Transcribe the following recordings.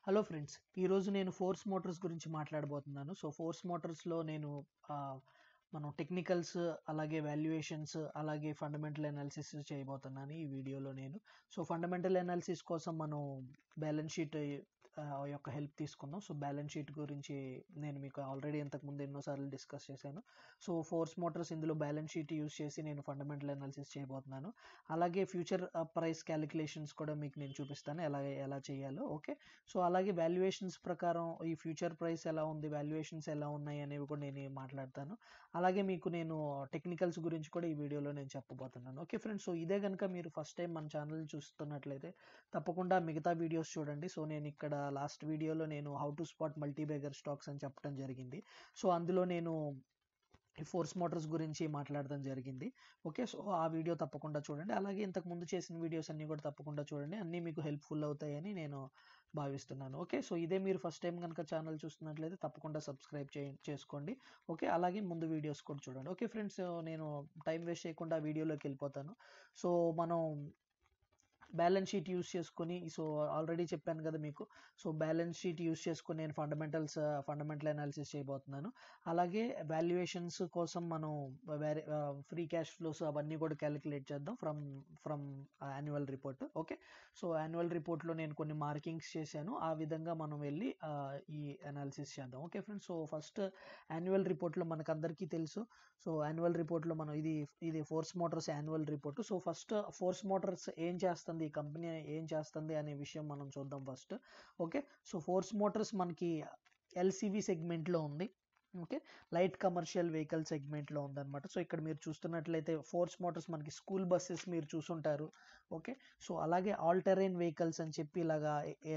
Hello friends, ఈరోజు నేను force Motors గురించి మాట్లాడబోతున్నాను. సో ఫోర్స్ మోటార్స్లో నేను మనం టెక్నికల్స్, అలాగే వాల్యుయేషన్స్, అలాగే ఫండమెంటల్ అనాలిసిస్ చేయబోతున్నాను ఈ వీడియోలో నేను. సో ఫండమెంటల్ అనాలిసిస్ కోసం మనం బ్యాలెన్స్ షీట్ యొక్క హెల్ప్ తీసుకుందాం. సో బ్యాలెన్స్ షీట్ గురించి నేను మీకు ఆల్రెడీ ఇంతకుముందు ఎన్నోసార్లు డిస్కస్ చేశాను. సో ఫోర్స్ మోటార్స్ ఇందులో బ్యాలెన్స్ షీట్ యూస్ చేసి నేను ఫండమెంటల్ అనాలిసిస్ చేయబోతున్నాను. అలాగే ఫ్యూచర్ ప్రైస్ క్యాలిక్యులేషన్స్ కూడా మీకు నేను చూపిస్తాను ఎలా చేయాలో. ఓకే, సో అలాగే వాల్యుయేషన్స్ ప్రకారం ఈ ఫ్యూచర్ ప్రైస్ ఎలా ఉంది, వాల్యుయేషన్స్ ఎలా ఉన్నాయి అనేవి కూడా నేను మాట్లాడతాను. అలాగే మీకు నేను టెక్నికల్స్ గురించి కూడా ఈ వీడియోలో నేను చెప్పబోతున్నాను. ఓకే ఫ్రెండ్స్, సో ఇదే కనుక మీరు ఫస్ట్ టైం మన ఛానల్ చూస్తున్నట్లయితే తప్పకుండా మిగతా వీడియోస్ చూడండి. సో నేను ఇక్కడ లాస్ట్ వీడియోలో నేను how to spot multibagger stocks అని చెప్పడం జరిగింది. సో అందులో నేను ఈ ఫోర్స్ మోటార్స్ గురించి మాట్లాడడం జరిగింది. ఓకే, సో ఆ వీడియో తప్పకుండా చూడండి. అలాగే ఇంతకు ముందు చేసిన వీడియోస్ అన్నీ కూడా తప్పకుండా చూడండి. అన్నీ మీకు హెల్ప్ఫుల్ అవుతాయని నేను భావిస్తున్నాను. ఓకే, సో ఇదే మీరు ఫస్ట్ టైం కనుక ఛానల్ చూస్తున్నట్లయితే తప్పకుండా సబ్స్క్రైబ్ చేసుకోండి. ఓకే, అలాగే ముందు వీడియోస్ కూడా చూడండి. ఓకే ఫ్రెండ్స్, నేను టైం వేస్ట్ చేయకుండా వీడియోలోకి వెళ్ళిపోతాను. సో మనం బ్యాలెన్స్ షీట్ యూస్ చేసుకొని, సో ఆల్రెడీ చెప్పాను కదా మీకు. సో బ్యాలెన్స్ షీట్ యూస్ చేసుకొని నేను ఫండమెంటల్ అనాలిసిస్ చేయబోతున్నాను. అలాగే వాల్యుయేషన్స్ కోసం మనం ఫ్రీ క్యాష్ ఫ్లోస్ అవన్నీ కూడా క్యాలిక్యులేట్ చేద్దాం from annual report. Okay, so annual రిపోర్ట్లో నేను కొన్ని మార్కింగ్స్ చేశాను, ఆ విధంగా మనం వెళ్ళి ఈ అనాలిసిస్ చేద్దాం. Okay friends, so first annual రిపోర్ట్లో మనకు అందరికీ తెలుసు. సో యాన్యువల్ రిపోర్ట్లో మనం ఇది Force Motors annual report. So first Force Motors ఏం చేస్తుంది, ఈ కంపెనీ ఏం చేస్తుంది అనే విషయం మనం చూద్దాం first. Okay, so Force Motors మనకి ఎల్సివి సెగ్మెంట్లో ఉంది. ఓకే, లైట్ కమర్షియల్ వెహికల్ సెగ్మెంట్లో ఉందన్నమాట. సో ఇక్కడ మీరు చూస్తున్నట్లయితే ఫోర్స్ మోటార్స్ మనకి స్కూల్ బస్సెస్ మీరు చూసుంటారు. ఓకే, సో అలాగే ఆల్ టెరైన్ వెహికల్స్ అని చెప్పి ఇలాగా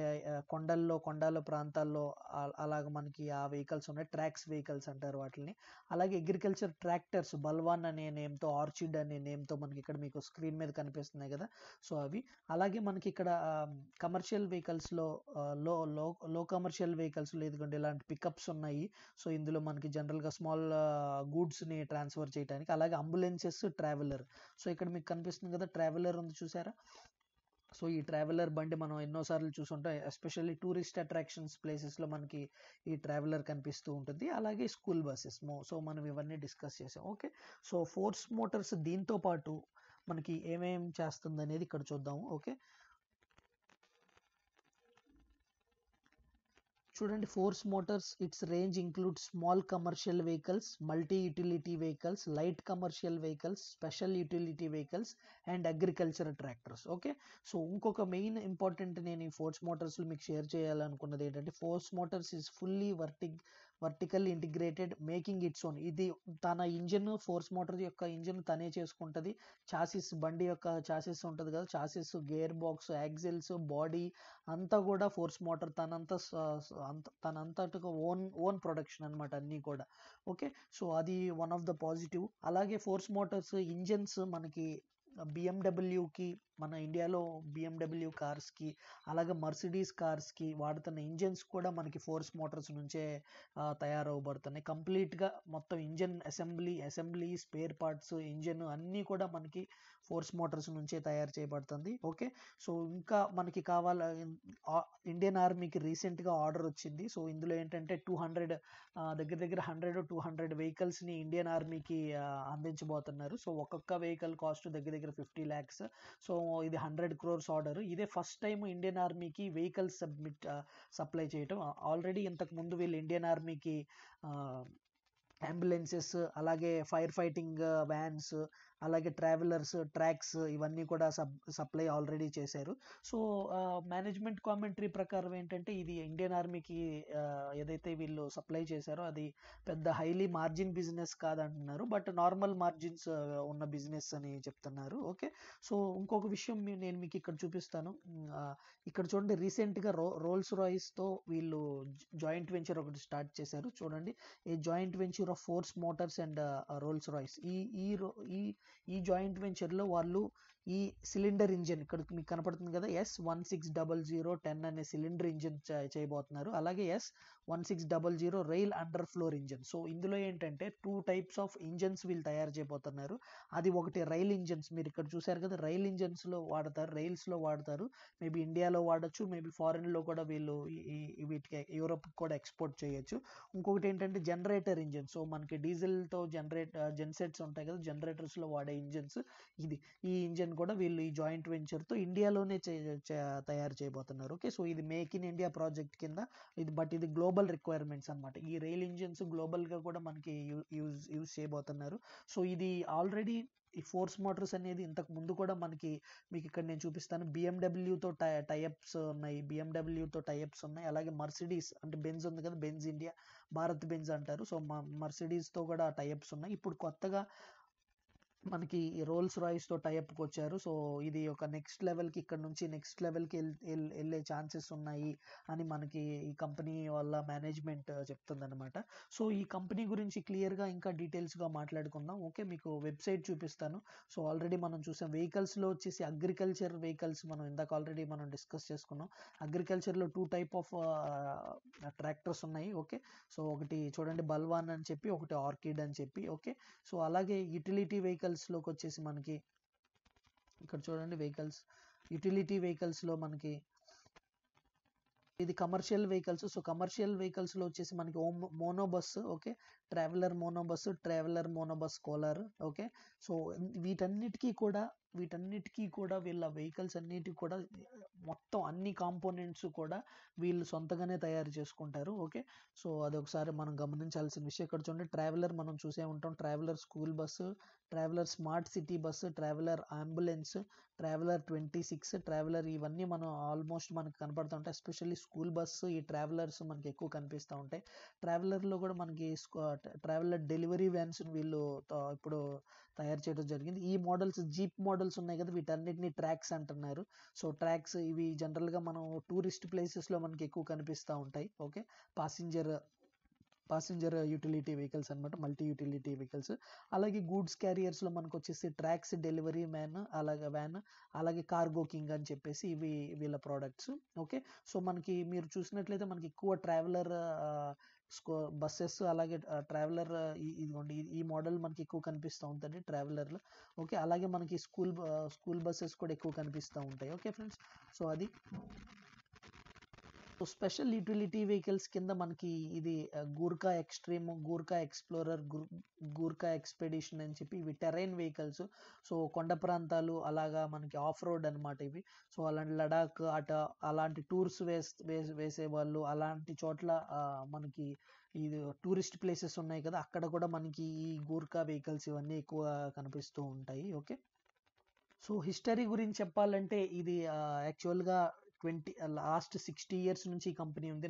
కొండల ప్రాంతాల్లో అలాగ మనకి ఆ వెహికల్స్ ఉన్నాయి. ట్రాక్స్ వెహికల్స్ అంటారు వాటిని. అలాగే అగ్రికల్చర్ ట్రాక్టర్స్ బల్వాన్ అనే నేమ్తో, ఆర్చిడ్ అనే నేమ్తో మనకి ఇక్కడ మీకు స్క్రీన్ మీద కనిపిస్తున్నాయి కదా. సో అవి. అలాగే మనకి ఇక్కడ కమర్షియల్ వెహికల్స్లో లో కమర్షియల్ వెహికల్స్లో ఇదిగోండి ఇలాంటి పికప్స్ ఉన్నాయి. సో ఇందులో మనకి జనరల్గా స్మాల్ గూడ్స్ని ట్రాన్స్ఫర్ చేయడానికి. అలాగే అంబులెన్సెస్, ట్రావెలర్. సో ఇక్కడ మీకు కనిపిస్తుంది కదా, ట్రావెలర్ ఉంది చూసారా. సో ఈ ట్రావెలర్ బండి మనం ఎన్నోసార్లు చూసుంటాం, ఎస్పెషల్లీ టూరిస్ట్ అట్రాక్షన్స్ ప్లేసెస్లో మనకి ఈ ట్రావెలర్ కనిపిస్తూ ఉంటుంది. అలాగే స్కూల్ బస్సెస్. సో మనం ఇవన్నీ డిస్కస్ చేసాం. ఓకే, సో ఫోర్స్ మోటార్స్ దీంతో పాటు మనకి ఏమేం చేస్తుంది అనేది ఇక్కడ చూద్దాము. ఓకే, చూడండి, Force Motors its range include small commercial vehicles, multi utility vehicles, light commercial vehicles, special utility vehicles and agriculture tractors. Okay, so ఇంకొక మెయిన్ ఇంపార్టెంట్ నేను ఈ ఫోర్స్ మోటార్స్లో మీకు షేర్ చేయాలనుకున్నది ఏంటంటే, Force Motors is fully vertical integrated, making its own. ఇది తన engine, Force Motor యొక్క ఇంజిన్ తనే చేసుకుంటుంది. చాసిస్, బండి యొక్క చాసిస్ ఉంటుంది కదా, chassis, gear box, axles, body అంతా కూడా ఫోర్స్ మోటార్ తనంతటిగా ఓన్ ప్రొడక్షన్ అనమాట అన్నీ కూడా. ఓకే, సో అది వన్ ఆఫ్ ద పాజిటివ్. అలాగే ఫోర్స్ మోటార్స్ ఇంజన్స్ మనకి బిఎండబ్ల్యూకి, మన ఇండియాలో బిఎండబ్ల్యూ కార్స్కి, అలాగే మర్సిడీస్ కార్స్కి వాడుతున్న ఇంజన్స్ కూడా మనకి ఫోర్స్ మోటార్స్ నుంచే తయారవబడుతున్నాయి. కంప్లీట్గా మొత్తం engine assembly, spare parts, engine అన్నీ కూడా మనకి ఫోర్స్ మోటార్స్ నుంచే తయారు చేయబడుతుంది. ఓకే, సో ఇంకా మనకి ఇండియన్ ఆర్మీకి రీసెంట్గా ఆర్డర్ వచ్చింది. సో ఇందులో ఏంటంటే 200 దగ్గర 100-200 వెహికల్స్ని ఇండియన్ ఆర్మీకి అందించబోతున్నారు. సో ఒక్కొక్క వెహికల్ కాస్ట్ దగ్గర 50 lakhs. సో ఇది 100 crores ఆర్డర్. ఇదే ఫస్ట్ టైం ఇండియన్ ఆర్మీకి వెహికల్స్ సప్లై చేయటం. ఆల్రెడీ ఇంతకు ముందు వీళ్ళు ఇండియన్ ఆర్మీకి అంబులెన్సెస్, అలాగే ఫైర్ ఫైటింగ్ వ్యాన్స్, అలాగే ట్రావెలర్స్, ట్రాక్స్ ఇవన్నీ కూడా సప్లై ఆల్రెడీ చేశారు. సో మేనేజ్మెంట్ కామెంటరీ ప్రకారం ఏంటంటే, ఇది ఇండియన్ ఆర్మీకి ఏదైతే వీళ్ళు సప్లై చేశారో అది పెద్ద హైలీ మార్జిన్ బిజినెస్ కాదంటున్నారు, బట్ నార్మల్ మార్జిన్స్ ఉన్న బిజినెస్ అని చెప్తున్నారు. ఓకే, సో ఇంకొక విషయం నేను మీకు ఇక్కడ చూపిస్తాను. ఇక్కడ చూడండి, రీసెంట్గా రోల్స్ రాయిస్తో వీళ్ళు జాయింట్ వెంచర్ ఒకటి స్టార్ట్ చేశారు. చూడండి, a joint venture of Force Motors and Rolls Royce. ఈ జాయింట్ వెంచర్లో వాళ్ళు ఈ సిలిండర్ ఇంజిన్ ఇక్కడ మీకు కనపడుతుంది కదా, S160010 అనే సిలిండర్ ఇంజిన్ చేయబోతున్నారు. అలాగే S1600 rail under floor engine. So ఇందులో ఏంటంటే 2 types ఆఫ్ ఇంజిన్స్ వీళ్ళు తయారు చేయబోతున్నారు. అది ఒకటి రైల్ ఇంజిన్స్, మీరు ఇక్కడ చూసారు కదా, రైల్ ఇంజిన్స్ లో వాడతారు, రైల్స్ లో వాడతారు. మేబీ ఇండియాలో వాడచ్చు, మేబీ ఫారెన్ లో కూడా వీళ్ళు వీటికి యూరోప్ కూడా ఎక్స్పోర్ట్ చేయొచ్చు. ఇంకొకటి ఏంటంటే జనరేటర్ ఇంజిన్. సో మనకి డీజిల్ తో జెన్సెట్స్ ఉంటాయి కదా, జనరేటర్స్ లో వాడే ఇంజిన్స్. ఈ ఇంజిన్ కూడా వీళ్ళు ఈ జాయింట్ వెంచర్ తో ఇండియాలోనే తయారు చేయబోతున్నారు. ఓకే, సో ఇది మేక్ ఇన్ ఇండియా ప్రాజెక్ట్ కింద ఇది గ్లోబల్ రిక్వైర్మెంట్స్ అన్నమాట. ఈ రైల్ ఇంజిన్స్ గ్లోబల్ గా కూడా మనకి యూజ్ చేయబోతున్నారు. సో ఇది ఆల్రెడీ ఈ ఫోర్స్ మోటార్స్ అనేది ఇంతకు ముందు కూడా మీకు ఇక్కడ నేను చూపిస్తాను, బిఎండబ్ల్యూతో టైఅప్స్ ఉన్నాయి. అలాగే మర్సిడీస్ అంటే బెంజ్ ఉంది కదా, బెంజ్ ఇండియా, భారత్ బెంజ్ అంటారు. సో మర్సిడీస్ తో కూడా టైఅప్స్ ఉన్నాయి. ఇప్పుడు కొత్తగా మనకి రోల్స్ రాయిస్ తో టైఅప్కి వచ్చారు. సో ఇది ఒక నెక్స్ట్ లెవెల్కి, ఇక్కడ నుంచి నెక్స్ట్ లెవెల్కి వెళ్ళే ఛాన్సెస్ ఉన్నాయి అని మనకి ఈ కంపెనీ వాళ్ళ మేనేజ్మెంట్ చెప్తుంది అనమాట. సో ఈ కంపెనీ గురించి క్లియర్గా ఇంకా డీటెయిల్స్గా మాట్లాడుకుందాం. ఓకే, మీకు వెబ్సైట్ చూపిస్తాను. సో ఆల్రెడీ మనం చూసాం వెహికల్స్లో వచ్చేసి అగ్రికల్చర్ వెహికల్స్ మనం ఇందాక ఆల్రెడీ మనం డిస్కస్ చేసుకున్నాం. అగ్రికల్చర్లో 2 type ఆఫ్ ట్రాక్టర్స్ ఉన్నాయి. ఓకే, సో ఒకటి చూడండి బల్వాన్ అని చెప్పి, ఒకటి ఆర్కిడ్ అని చెప్పి. ఓకే, సో అలాగే యూటిలిటీ లోకి వచ్చేసి మనకి ఇక్కడ చూడండి యూటిలిటీ వెహికల్స్ లో మనకి ఇది commercial vehicles. So commercial vehicles లో వచ్చేసి మనకి mono bus, okay, traveller mono bus కోలార్. ఓకే, సో వీటన్నిటికీ కూడా వీళ్ళ వెహికల్స్ అన్నిటికీ కూడా మొత్తం అన్ని కాంపోనెంట్స్ కూడా వీళ్ళు సొంతగానే తయారు చేసుకుంటారు. ఓకే, సో అదొకసారి మనం గమనించాల్సిన విషయం. ఇక్కడ చూడండి ట్రావెలర్ మనం చూసే ఉంటాం, traveller school bus, traveller smart city bus, traveller ambulance, traveller 26, traveller, ఇవన్నీ మనం ఆల్మోస్ట్ మనకు కనపడుతూ ఉంటాయి. ఎస్పెషల్లీ స్కూల్ బస్సు, ఈ ట్రావెలర్స్ మనకి ఎక్కువ కనిపిస్తూ ఉంటాయి. ట్రావెలర్లో కూడా మనకి ట్రావెలర్ డెలివరీ వ్యాన్స్ వీళ్ళు ఇప్పుడు తయారు చేయడం జరిగింది. ఈ మోడల్స్ జీప్ మోడల్స్ ఉన్నాయి కదా, వీటన్నిటిని ట్రాక్స్ అంటున్నారు. సో ట్రాక్స్ ఇవి జనరల్గా మనం టూరిస్ట్ ప్లేసెస్లో మనకి ఎక్కువ కనిపిస్తూ ఉంటాయి. ఓకే, పాసింజర్ యూటిలిటీ వెహికల్స్ అనమాట, మల్టీ యూటిలిటీ వెహికల్స్. అలాగే గూడ్స్ క్యారియర్స్లో మనకు వచ్చేసి ట్రాక్స్, డెలివరీ వ్యాన్, అలాగే కార్గో కింగ్ అని చెప్పేసి ఇవి వీళ్ళ ప్రోడక్ట్స్. ఓకే, సో మీరు చూసినట్లయితే మనకి ఎక్కువ ట్రావెలర్ బస్సెస్, అలాగే ట్రావెలర్ ఇదిగోండి ఈ మోడల్ మనకి ఎక్కువ కనిపిస్తూ ఉంటుంది ట్రావెలర్లో. ఓకే, అలాగే మనకి స్కూల్ బస్సెస్ కూడా ఎక్కువ కనిపిస్తూ ఉంటాయి. ఓకే ఫ్రెండ్స్, సో అది స్పెషల్ యూటిలిటీ వెహికల్స్ కింద మనకి ఇది Gurkha extreme, Gurkha explorer, Gurkha expedition అని చెప్పి ఇవి టెరైన్ వెహికల్స్. సో కొండ ప్రాంతాలు అలాగా మనకి ఆఫ్ రోడ్ అనమాట ఇవి. సో అలాంటి లడాక్ అలాంటి టూర్స్ వేసే వాళ్ళు అలాంటి చోట్ల మనకి ఇది టూరిస్ట్ ప్లేసెస్ ఉన్నాయి కదా, అక్కడ కూడా మనకి ఈ గూర్ఖా వెహికల్స్ ఇవన్నీ ఎక్కువ కనిపిస్తూ ఉంటాయి. ఓకే, సో హిస్టరీ గురించి చెప్పాలంటే ఇది యాక్చువల్గా లాస్ట్ 60 years నుంచి ఈ కంపెనీ ఉంది.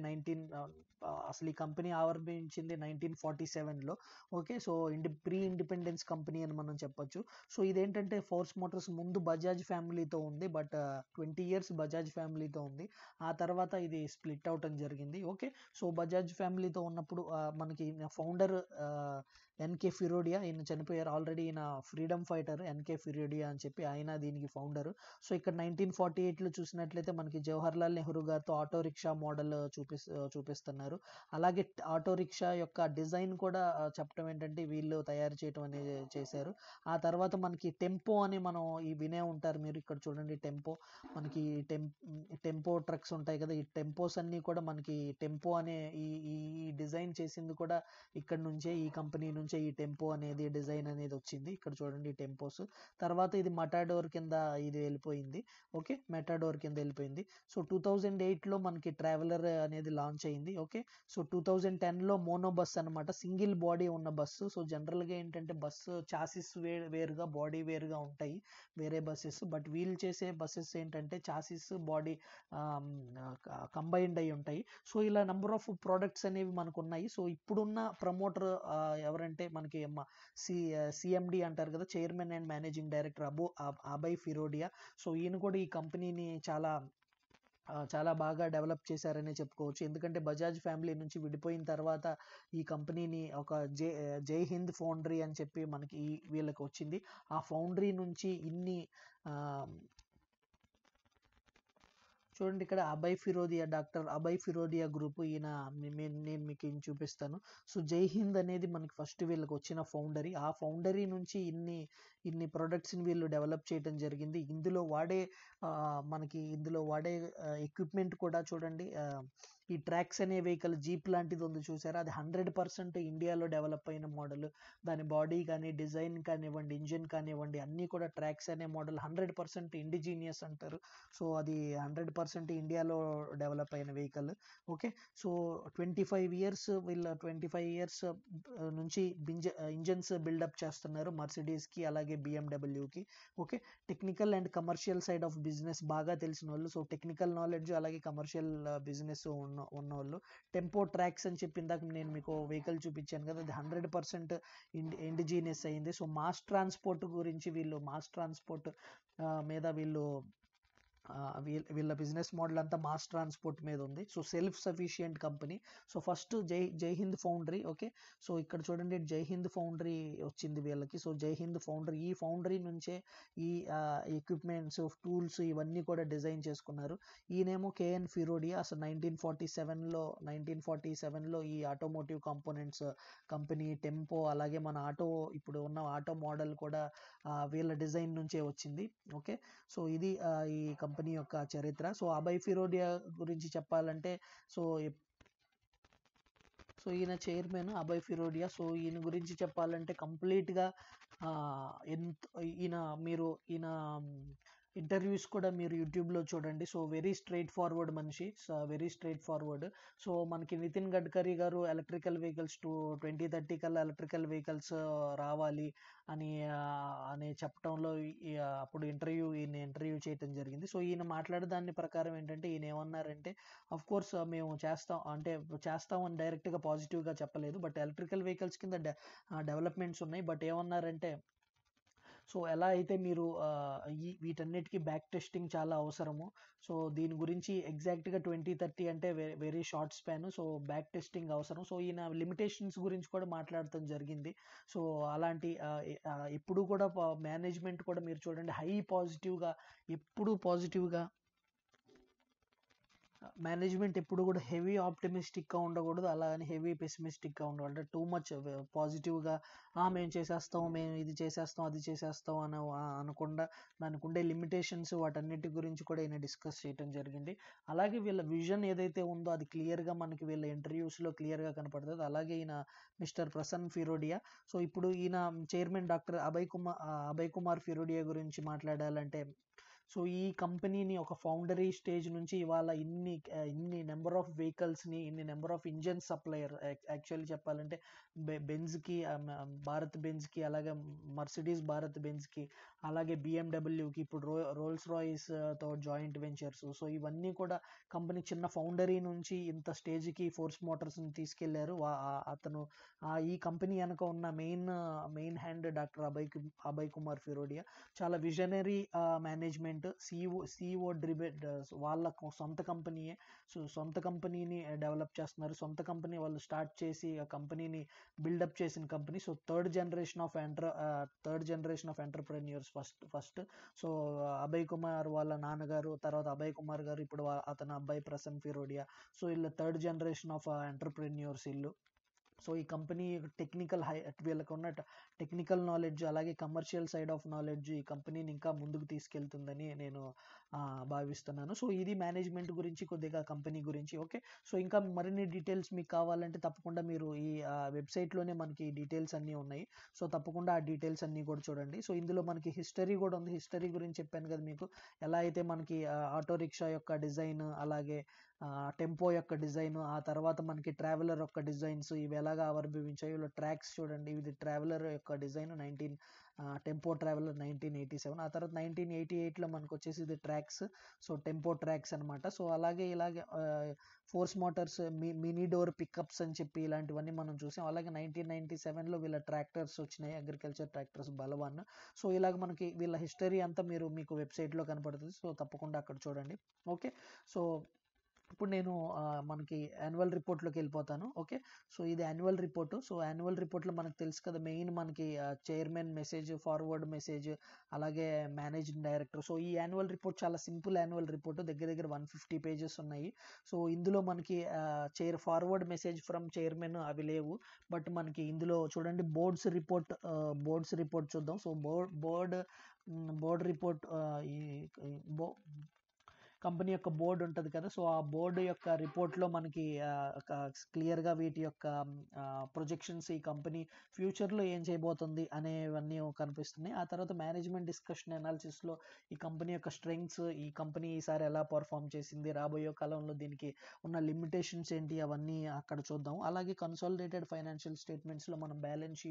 అసలు ఈ కంపెనీ ఆవిర్భవించింది 1947లో. Okay, so pre independence company అని మనం చెప్పొచ్చు. సో ఇదేంటంటే ఫోర్స్ మోటార్స్ ముందు బజాజ్ ఫ్యామిలీతో ఉంది, బట్ 20 years బజాజ్ ఫ్యామిలీతో ఉంది. ఆ తర్వాత ఇది స్ప్లిట్ అవటం జరిగింది. ఓకే, సో బజాజ్ ఫ్యామిలీతో ఉన్నప్పుడు మనకి ఫౌండర్ ఎన్కే ఫిరోడియా, ఈయన చనిపోయారు ఆల్రెడీ. ఈయన ఫ్రీడమ్ ఫైటర్ ఎన్కే ఫిరోడియా అని చెప్పి, ఆయన దీనికి ఫౌండర్. సో ఇక్కడ 1948లో చూసినట్లయితే మనకి జవహర్లాల్ నెహ్రూ గారితో ఆటో రిక్షా మోడల్ చూపిస్తున్నారు. అలాగే ఆటో రిక్షా యొక్క డిజైన్ కూడా చెప్పడం ఏంటంటే వీళ్ళు తయారు చేయడం అనేది చేశారు. ఆ తర్వాత మనకి టెంపో అని మనం వినే ఉంటారు మీరు. ఇక్కడ చూడండి టెంపో, మనకి టెంపో ట్రక్స్ ఉంటాయి కదా, ఈ టెంపోస్ అన్ని కూడా మనకి టెంపో అనే ఈ డిజైన్ చేసింది కూడా ఇక్కడ నుంచే, ఈ కంపెనీ నుంచే ఈ టెంపో అనేది డిజైన్ అనేది వచ్చింది. ఇక్కడ చూడండి టెంపోస్. తర్వాత ఇది మెటాడోర్ కింద ఇది వెళ్ళిపోయింది. ఓకే, మెటాడోర్ కింద వెళ్ళిపోయింది. సో 2008లో మనకి ట్రావెలర్ అనేది లాంచ్ అయింది. ఓకే, సో 2010లో మోనో బస్ అనమాట, సింగిల్ బాడీ ఉన్న బస్సు. సో జనరల్గా ఏంటంటే బస్సు చాసిస్ వేరుగా, బాడీ వేరుగా ఉంటాయి వేరే బస్సెస్, బట్ వీళ్ళు చేసే బస్సెస్ ఏంటంటే చాసిస్ బాడీ కంబైన్డ్ అయి ఉంటాయి. సో ఇలా నెంబర్ ఆఫ్ ప్రోడక్ట్స్ అనేవి మనకు ఉన్నాయి. సో ఇప్పుడున్న ప్రమోటర్ ఎవరంటే మనకి సిఎండి అంటారు కదా, chairman and managing director Abhay Firodia. So ఈయన కూడా ఈ కంపెనీని చాలా చాలా బాగా డెవలప్ చేశారనే చెప్పుకోవచ్చు. ఎందుకంటే బజాజ్ ఫ్యామిలీ నుంచి విడిపోయిన తర్వాత ఈ కంపెనీని ఒక జై హింద్ ఫౌండరీ అని చెప్పి మనకి వీళ్ళకి వచ్చింది. ఆ ఫౌండరీ నుంచి ఇన్ని చూడండి, ఇక్కడ డాక్టర్ అభయ్ ఫిరోదియా గ్రూప్, ఈయన నేను మీకు ఈయన చూపిస్తాను. సో జై హింద్ అనేది మనకి ఫస్ట్ వీళ్ళకి వచ్చిన ఫౌండరీ. ఆ ఫౌండరీ నుంచి ఇన్ని ప్రొడక్ట్స్ని వీళ్ళు డెవలప్ చేయడం జరిగింది. ఇందులో వాడే ఎక్విప్మెంట్ కూడా చూడండి. ఈ ట్రాక్స్ అనే వెహికల్ జీప్ లాంటిది ఉంది చూసారా, అది 100% ఇండియాలో డెవలప్ అయిన మోడల్. దాని బాడీ కానీ, డిజైన్ కానివ్వండి, ఇంజిన్ కానివ్వండి, అన్నీ కూడా ట్రాక్స్ అనే మోడల్ 100% ఇండిజీనియస్ అంటారు. సో అది 100% ఇండియాలో డెవలప్ అయిన వెహికల్. ఓకే, సో 25 ఇయర్స్ నుంచి ఇంజన్స్ బిల్డప్ చేస్తున్నారు మర్సిడీస్కి అలాగే బిఎండబ్ల్యూకి. Okay, technical and commercial side of business బాగా తెలిసిన వాళ్ళు. సో టెక్నికల్ నాలెడ్జ్ అలాగే కమర్షియల్ బిజినెస్ ఉన్నవాళ్ళు. టెంపో ట్రాక్స్ అని చెప్పి ఇందాక నేను మీకు వెహికల్ చూపించాను కదా, అది 100% ఇండిజీనియస్ అయింది. సో మాస్ ట్రాన్స్పోర్ట్ మీద వీళ్ళ బిజినెస్ మోడల్ అంతా మాస్ ట్రాన్స్పోర్ట్ మీద ఉంది. So self sufficient company. So first Jai Hind foundry. Okay, so ఇక్కడ చూడండి, జై హింద్ ఫౌండరీ వచ్చింది వీళ్ళకి. సో జై హింద్ ఫౌండరీ, ఈ ఫౌండరీ నుంచే ఈ ఎక్విప్మెంట్స్, టూల్స్ ఇవన్నీ కూడా డిజైన్ చేసుకున్నారు. ఈయనేమో కేఎన్ ఫిరోడియా. అసలు 1947లో ఈ ఆటోమోటివ్ కాంపోనెంట్స్ కంపెనీ టెంపో, అలాగే మన ఇప్పుడు ఉన్న ఆటో మోడల్ కూడా వీళ్ళ డిజైన్ నుంచే వచ్చింది. ఓకే, సో ఇది ఈ కంపెనీ యొక్క చరిత్ర. సో అభయ్ ఫిరోడియా గురించి చెప్పాలంటే, సో ఈయన చైర్మన్ అభయ్ ఫిరోడియా. సో ఈయన గురించి చెప్పాలంటే కంప్లీట్గా ఈయన ఇంటర్వ్యూస్ కూడా మీరు యూట్యూబ్లో చూడండి. సో వెరీ స్ట్రైట్ ఫార్వర్డ్ మనిషి, సో మనకి నితిన్ గడ్కరీ గారు ఎలక్ట్రికల్ వెహికల్స్ 2030 కల్లా ఎలక్ట్రికల్ వెహికల్స్ రావాలి అని చెప్పడంలో అప్పుడు ఈయన ఇంటర్వ్యూ చేయడం జరిగింది. సో ఈయన మాట్లాడే దాని ప్రకారం ఏంటంటే, ఈయన ఏమన్నారంటే, అఫ్ కోర్స్ మేము చేస్తామని డైరెక్ట్గా పాజిటివ్గా చెప్పలేదు, బట్ ఎలక్ట్రికల్ వెహికల్స్ కింద డెవలప్మెంట్స్ ఉన్నాయి. బట్ ఏమన్నారంటే, సో ఎలా అయితే మీరు వీటన్నిటికీ బ్యాక్ టెస్టింగ్ చాలా అవసరము. సో దీని గురించి ఎగ్జాక్ట్గా 2030 అంటే very short span. So back testing అవసరం. సో ఈయన లిమిటేషన్స్ గురించి కూడా మాట్లాడటం జరిగింది. సో అలాంటి ఎప్పుడు కూడా మేనేజ్మెంట్ కూడా మీరు చూడండి, ఎప్పుడు పాజిటివ్గా మేనేజ్మెంట్ ఎప్పుడు కూడా హెవీ ఆప్టిమిస్టిక్గా ఉండకూడదు, అలా అని హెవీ పెసిమిస్టిక్గా ఉండకూడదు. అంటే టూ మచ్ పాజిటివ్గా మేము చేసేస్తాం, మేము ఇది చేసేస్తాం, అది చేసేస్తాం అనకుండా దానికి ఉండే లిమిటేషన్స్ వాటన్నిటి గురించి కూడా ఈయన డిస్కస్ చేయడం జరిగింది. అలాగే వీళ్ళ విజన్ ఏదైతే ఉందో అది క్లియర్గా మనకి వీళ్ళ ఇంటర్వ్యూస్లో క్లియర్గా కనపడుతుంది. అలాగే ఈయన మిస్టర్ ప్రసన్ ఫిరోడియా. సో ఇప్పుడు ఈయన చైర్మన్ డాక్టర్ అభయ్ కుమార్ ఫిరోడియా గురించి మాట్లాడాలంటే, సో ఈ కంపెనీని ఒక ఫౌండరీ స్టేజ్ నుంచి ఇవాళ ఇన్ని నెంబర్ ఆఫ్ వెహికల్స్ని, ఇన్ని number of engine supplier, actually చెప్పాలంటే బెంజ్కి, భారత్ బెంజ్కి, అలాగే మర్సిడీస్ భారత్ బెంజ్కి, అలాగే బిఎండబ్ల్యూకి, ఇప్పుడు రోల్స్ రాయిస్తో జాయింట్ వెంచర్స్. సో ఇవన్నీ కూడా కంపెనీ చిన్న ఫౌండరీ నుంచి ఇంత స్టేజ్కి ఫోర్స్ మోటార్స్ని తీసుకెళ్లారు. అతను ఈ కంపెనీ వెనక ఉన్న main hand doctor Abhay Kumar Firodia. చాలా విజనరీ మేనేజ్మెంట్, సిఇఓ డ్రివెన్, వాళ్ళ సొంత కంపెనీయే. సో సొంత కంపెనీని డెవలప్ చేస్తున్నారు. సొంత కంపెనీ వాళ్ళు స్టార్ట్ చేసి ఆ కంపెనీని బిల్డప్ చేసిన company. So third generation of entrepreneurs first. So Abhay Kumar వాళ్ళ నాన్నగారు, తర్వాత అభయ్ కుమార్ గారు, ఇప్పుడు అతని అబ్బాయి ప్రసన్ ఫిరోడియా. సో వీళ్ళు థర్డ్ జనరేషన్ ఆఫ్ ఎంటర్ప్రెన్యూర్స్ ఇల్లు. సో ఈ కంపెనీ వీళ్ళకు ఉన్న టెక్నికల్ నాలెడ్జ్ అలాగే కమర్షియల్ సైడ్ ఆఫ్ నాలెడ్జ్ ఈ కంపెనీని ఇంకా ముందుకు తీసుకెళ్తుందని నేను భావిస్తున్నాను. సో ఇది మేనేజ్మెంట్ గురించి, కొద్దిగా కంపెనీ గురించి. ఓకే, సో ఇంకా మరిన్ని డీటెయిల్స్ మీకు కావాలంటే తప్పకుండా మీరు ఈ వెబ్సైట్లోనే మనకి డీటెయిల్స్ అన్నీ ఉన్నాయి. సో తప్పకుండా ఆ డీటెయిల్స్ అన్నీ కూడా చూడండి. సో ఇందులో మనకి హిస్టరీ కూడా ఉంది. హిస్టరీ గురించి చెప్పాను కదా మీకు, ఎలా అయితే మనకి ఆటో రిక్షా యొక్క డిజైన్, అలాగే టెంపో యొక్క డిజైన్, ఆ తర్వాత మనకి ట్రావెలర్ యొక్క డిజైన్స్ ఇవి ఎలాగా ఆవిర్భవించాయి. ఇలా ట్రాక్స్ చూడండి, ఇది ట్రావెలర్ యొక్క డిజైన్ టెంపో ట్రావెలర్ 1987. ఆ తర్వాత 1988లో మనకు వచ్చేసి ఇది ట్రాక్స్, సో టెంపో ట్రాక్స్ అనమాట. సో అలాగే ఇలాగే Force Motors mini door pickups అని చెప్పి ఇలాంటివన్నీ మనం చూసాం. అలాగే 1997లో వీళ్ళ ట్రాక్టర్స్ వచ్చినాయి, అగ్రికల్చర్ ట్రాక్టర్స్ బలవాన్. సో ఇలాగ మనకి వీళ్ళ హిస్టరీ అంతా మీకు వెబ్సైట్లో కనపడుతుంది, సో తప్పకుండా అక్కడ చూడండి. ఓకే, సో ఇప్పుడు నేను మనకి యాన్యువల్ రిపోర్ట్లోకి వెళ్ళిపోతాను. ఓకే, సో ఇది యాన్యువల్ రిపోర్టు. సో యాన్యువల్ రిపోర్ట్లో మనకు తెలుసు కదా, మెయిన్ మనకి చైర్మన్ మెసేజ్, ఫార్వర్డ్ మెసేజ్, అలాగే మేనేజింగ్ డైరెక్టర్. సో ఈ యాన్యువల్ రిపోర్ట్ చాలా సింపుల్ యాన్యువల్ రిపోర్ట్, దగ్గర 150 పేజెస్ ఉన్నాయి. సో ఇందులో మనకి ఫార్వర్డ్ మెసేజ్ ఫ్రమ్ చైర్మన్ అవి లేవు, బట్ మనకి ఇందులో చూడండి బోర్డ్స్ రిపోర్ట్ చూద్దాం. సో బోర్డ్ రిపోర్ట్, ఈ కంపెనీ యొక్క బోర్డు ఉంటుంది కదా, సో ఆ బోర్డు యొక్క రిపోర్ట్లో మనకి క్లియర్గా వీటి యొక్క ప్రొజెక్షన్స్, ఈ కంపెనీ ఫ్యూచర్లో ఏం చేయబోతుంది అనేవన్నీ కనిపిస్తున్నాయి. ఆ తర్వాత మేనేజ్మెంట్ డిస్కషన్ అనాలిసిస్లో ఈ కంపెనీ యొక్క స్ట్రెంగ్స్, ఈ కంపెనీ ఈసారి ఎలా పర్ఫామ్ చేసింది, రాబోయే కాలంలో దీనికి ఉన్న లిమిటేషన్స్ ఏంటి, అవన్నీ అక్కడ చూద్దాం. అలాగే కన్సాలిడేటెడ్ ఫైనాన్షియల్ స్టేట్మెంట్స్లో మనం balance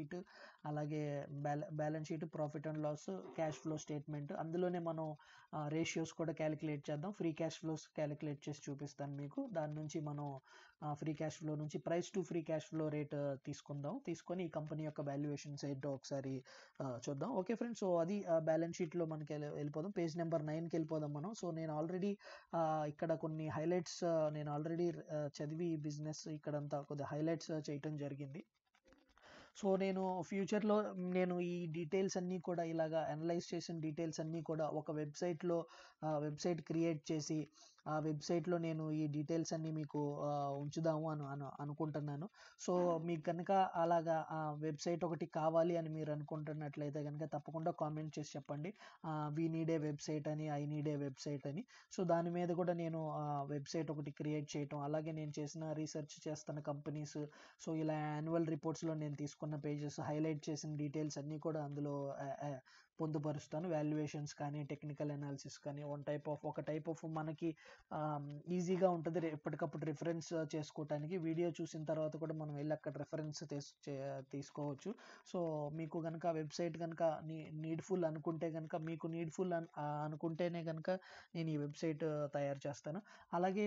sheet, profit and loss, cash flow statement, అందులోనే మనం రేషియోస్ కూడా క్యాలిక్యులేట్ చేద్దాం. ఫ్రీ క్యాష్ ఫ్లోస్ క్యాలిక్యులేట్ చేసి చూపిస్తాను మీకు. దాని నుంచి మనం ఫ్రీ క్యాష్ ఫ్లో నుంచి price to free cash flow rate తీసుకొని ఈ కంపెనీ యొక్క వాల్యుయేషన్స్ ఏంటో ఒకసారి చూద్దాం. ఓకే ఫ్రెండ్స్, సో అది బ్యాలెన్స్ షీట్లో మనకి వెళ్ళిపోదాం. పేజ్ నెంబర్ 9కి వెళ్ళిపోదాం మనం. సో నేను ఆల్రెడీ ఇక్కడ కొన్ని హైలైట్స్ చదివి బిజినెస్ ఇక్కడంతా కొద్దిగా హైలైట్స్ చేయటం జరిగింది. సో నేను ఫ్యూచర్లో ఈ డీటెయిల్స్ అన్నీ కూడా ఇలాగా అనలైజ్ చేసిన డీటెయిల్స్ అన్నీ కూడా ఒక వెబ్సైట్ క్రియేట్ చేసి ఆ వెబ్సైట్లో నేను ఈ డీటెయిల్స్ అన్నీ మీకు ఉంచుదాము అనుకుంటున్నాను. సో మీకు కనుక అలాగా వెబ్సైట్ ఒకటి కావాలి అని మీరు అనుకుంటున్నట్లయితే కనుక తప్పకుండా కామెంట్ చేసి చెప్పండి, వి నీడ్ ఏ వెబ్సైట్ అని, ఐ నీడ్ ఏ వెబ్సైట్ అని. సో దాని మీద కూడా నేను వెబ్సైట్ ఒకటి క్రియేట్ చేయటం, అలాగే నేను చేసిన రీసెర్చ్ చేస్తున్న కంపెనీస్, సో ఇలా యాన్యువల్ రిపోర్ట్స్లో నేను తీసుకున్న పేజెస్, హైలైట్ చేసిన డీటెయిల్స్ అన్నీ కూడా అందులో పొందుపరుస్తాను. వాల్యుయేషన్స్ కానీ, టెక్నికల్ అనాలిసిస్ కానీ, ఒక టైప్ ఆఫ్ మనకి ఈజీగా ఉంటుంది ఎప్పటికప్పుడు రిఫరెన్స్ చేసుకోవటానికి. వీడియో చూసిన తర్వాత కూడా మనం వెళ్ళి అక్కడ రిఫరెన్స్ తీసుకోవచ్చు. సో మీకు కనుక వెబ్సైట్ కనుక నీడ్ఫుల్ అనుకుంటే కనుక, మీకు నీడ్ఫుల్ అనుకుంటేనే కనుక నేను ఈ వెబ్సైట్ తయారు చేస్తాను. అలాగే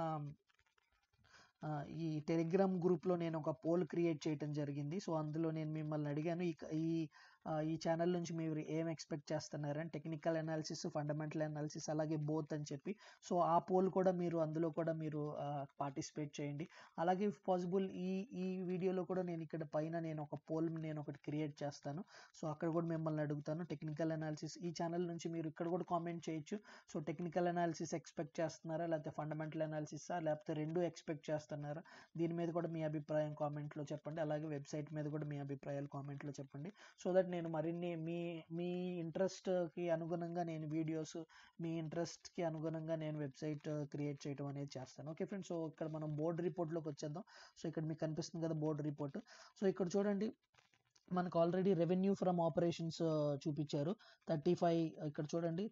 ఈ టెలిగ్రామ్ గ్రూప్లో నేను ఒక పోల్ క్రియేట్ చేయడం జరిగింది. సో అందులో నేను మిమ్మల్ని అడిగాను, ఈ ఛానల్ నుంచి మీరు ఏం ఎక్స్పెక్ట్ చేస్తున్నారని, టెక్నికల్ అనాలిసిస్, ఫండమెంటల్ అనాలిసిస్, అలాగే బోత్ అని చెప్పి. సో ఆ పోల్ కూడా అందులో కూడా మీరు పార్టిసిపేట్ చేయండి. అలాగే ఇఫ్ పాసిబుల్ ఈ వీడియోలో కూడా నేను ఇక్కడ పైన ఒక పోల్ ఒకటి క్రియేట్ చేస్తాను. సో అక్కడ కూడా మిమ్మల్ని అడుగుతాను, టెక్నికల్ అనాలిసిస్ ఈ ఛానల్ నుంచి మీరు ఇక్కడ కూడా కామెంట్ చేయొచ్చు. సో టెక్నికల్ అనాలిసిస్ ఎక్స్పెక్ట్ చేస్తున్నారా, లేకపోతే ఫండమెంటల్ అనాలిసిసా, లేకపోతే రెండు ఎక్స్పెక్ట్ చేస్తున్నారా, దీని మీద కూడా మీ అభిప్రాయం కామెంట్లో చెప్పండి. అలాగే వెబ్సైట్ మీద కూడా మీ అభిప్రాయాలు కామెంట్లో చెప్పండి. సో దట్ నేను మరిన్ని మీ ఇంట్రెస్ట్కి అనుగుణంగా నేను వీడియోస్, మీ ఇంట్రెస్ట్కి అనుగుణంగా నేను వెబ్సైట్ క్రియేట్ చేయడం అనేది చేస్తాను. ఓకే ఫ్రెండ్స్, సో ఇక్కడ మనం బోర్డ్ రిపోర్ట్లోకి వచ్చేద్దాం. సో ఇక్కడ మీకు కనిపిస్తుంది కదా బోర్డ్ రిపోర్ట్. సో ఇక్కడ చూడండి, మనకు ఆల్రెడీ రెవెన్యూ ఫ్రమ్ ఆపరేషన్స్ చూపించారు 35. ఇక్కడ చూడండి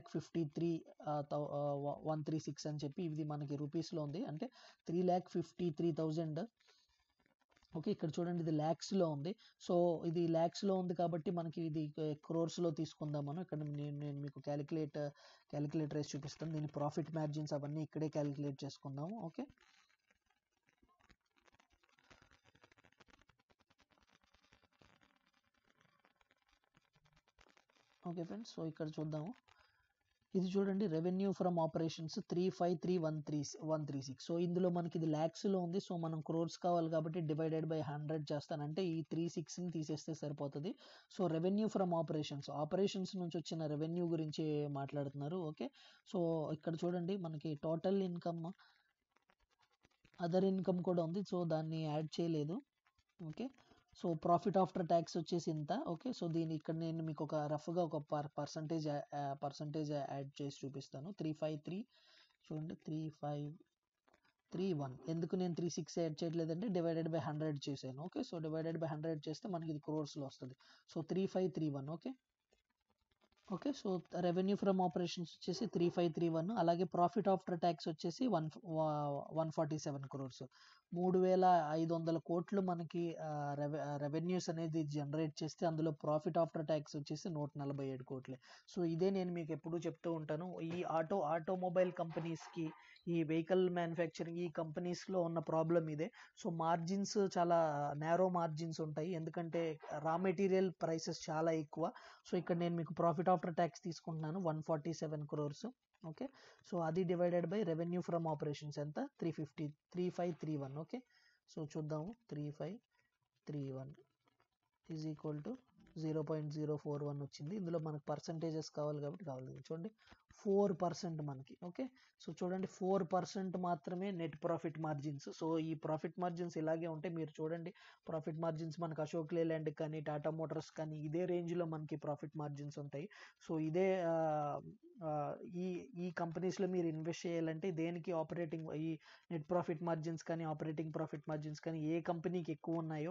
3,53,136 అని చెప్పి, ఇది మనకి రూపీస్లో ఉంది, అంటే 3,53,000. ఓకే, ఇక్కడ చూడండి ఇది ల్యాక్స్లో ఉంది. సో ఇది ల్యాక్స్లో ఉంది కాబట్టి మనకి ఇది క్రోర్స్లో తీసుకుందాం మనం. ఇక్కడ నేను మీకు క్యాలిక్యులేటర్ వేసి చూపిస్తాను. దీని ప్రాఫిట్ మార్జిన్స్ అవన్నీ ఇక్కడే క్యాలిక్యులేట్ చేసుకుందాము. ఓకే, ఫ్రెండ్స్, సో ఇక్కడ చూద్దాము. ఇది చూడండి రెవెన్యూ ఫ్రమ్ ఆపరేషన్స్ 353,136. సో ఇందులో మనకి ఇది ల్యాక్స్లో ఉంది. సో మనం క్రోర్స్ కావాలి కాబట్టి డివైడెడ్ బై 100 చేస్తానంటే ఈ 36ని తీసేస్తే సరిపోతుంది. సో రెవెన్యూ ఫ్రమ్ ఆపరేషన్స్ నుంచి వచ్చిన రెవెన్యూ గురించి మాట్లాడుతున్నారు. ఓకే, సో ఇక్కడ చూడండి మనకి టోటల్ ఇన్కమ్, అదర్ ఇన్కమ్ కూడా ఉంది, సో దాన్ని యాడ్ చేయలేదు. Okay, so profit after tax వచ్చేసి ఇంత. ఓకే, సో ఇక్కడ నేను మీకు ఒక రఫ్గా ఒక పర్సంటేజ్ యాడ్ చేసి చూపిస్తాను. 353 చూడండి 3531. ఎందుకు నేను 36 యాడ్ చేయట్లేదంటే డివైడెడ్ బై 100 చేశాను. ఓకే, సో డివైడెడ్ బై 100 చేస్తే మనకి ఇది క్రోర్స్లో వస్తుంది. So 3531. Okay, okay. So revenue from operations వచ్చేసి 3531, అలాగే ప్రాఫిట్ ఆఫ్టర్ ట్యాక్స్ వచ్చేసి 147 క్రోర్స్. 3500 కోట్లు మనకి రెవెన్యూస్ అనేది జనరేట్ చేస్తే అందులో ప్రాఫిట్ ఆఫ్టర్ ట్యాక్స్ వచ్చేసి 147 కోట్లే. సో ఇదే నేను మీకు ఎప్పుడూ చెప్తూ ఉంటాను, ఈ ఆటోమొబైల్ కంపెనీస్కి, ఈ వెహికల్ మ్యానుఫ్యాక్చరింగ్ ఈ కంపెనీస్లో ఉన్న ప్రాబ్లం ఇదే. సో మార్జిన్స్ చాలా నేరో మార్జిన్స్ ఉంటాయి, ఎందుకంటే రా మెటీరియల్ ప్రైసెస్ చాలా ఎక్కువ. సో ఇక్కడ నేను మీకు ప్రాఫిట్ ఆఫ్టర్ ట్యాక్స్ తీసుకుంటున్నాను 147 క్రోర్స్. ఓకే. సో అది divided by revenue from operations ఎంత, 3531. ఓకే. సో చూద్దాము, 3531 ఈజ్ ఈక్వల్ టు 0.041 వచ్చింది. ఇందులో మనకు పర్సంటేజెస్ కావాలి కాబట్టి చూడండి 4% మనకి. ఓకే. సో చూడండి 4% మాత్రమే నెట్ ప్రాఫిట్ మార్జిన్స్. సో ఈ ప్రాఫిట్ మార్జిన్స్ ఇలాగే ఉంటే మీరు చూడండి, ప్రాఫిట్ మార్జిన్స్ మనకు అశోక్ లేలాండ్ కానీ టాటా మోటార్స్ కానీ ఇదే రేంజ్లో మనకి ప్రాఫిట్ మార్జిన్స్ ఉంటాయి. సో ఇదే ఈ ఈ కంపెనీస్లో మీరు ఇన్వెస్ట్ చేయాలంటే దేనికి ఆపరేటింగ్ ఈ నెట్ ప్రాఫిట్ మార్జిన్స్ కానీ ఆపరేటింగ్ ప్రాఫిట్ మార్జిన్స్ కానీ ఏ కంపెనీకి ఎక్కువ ఉన్నాయో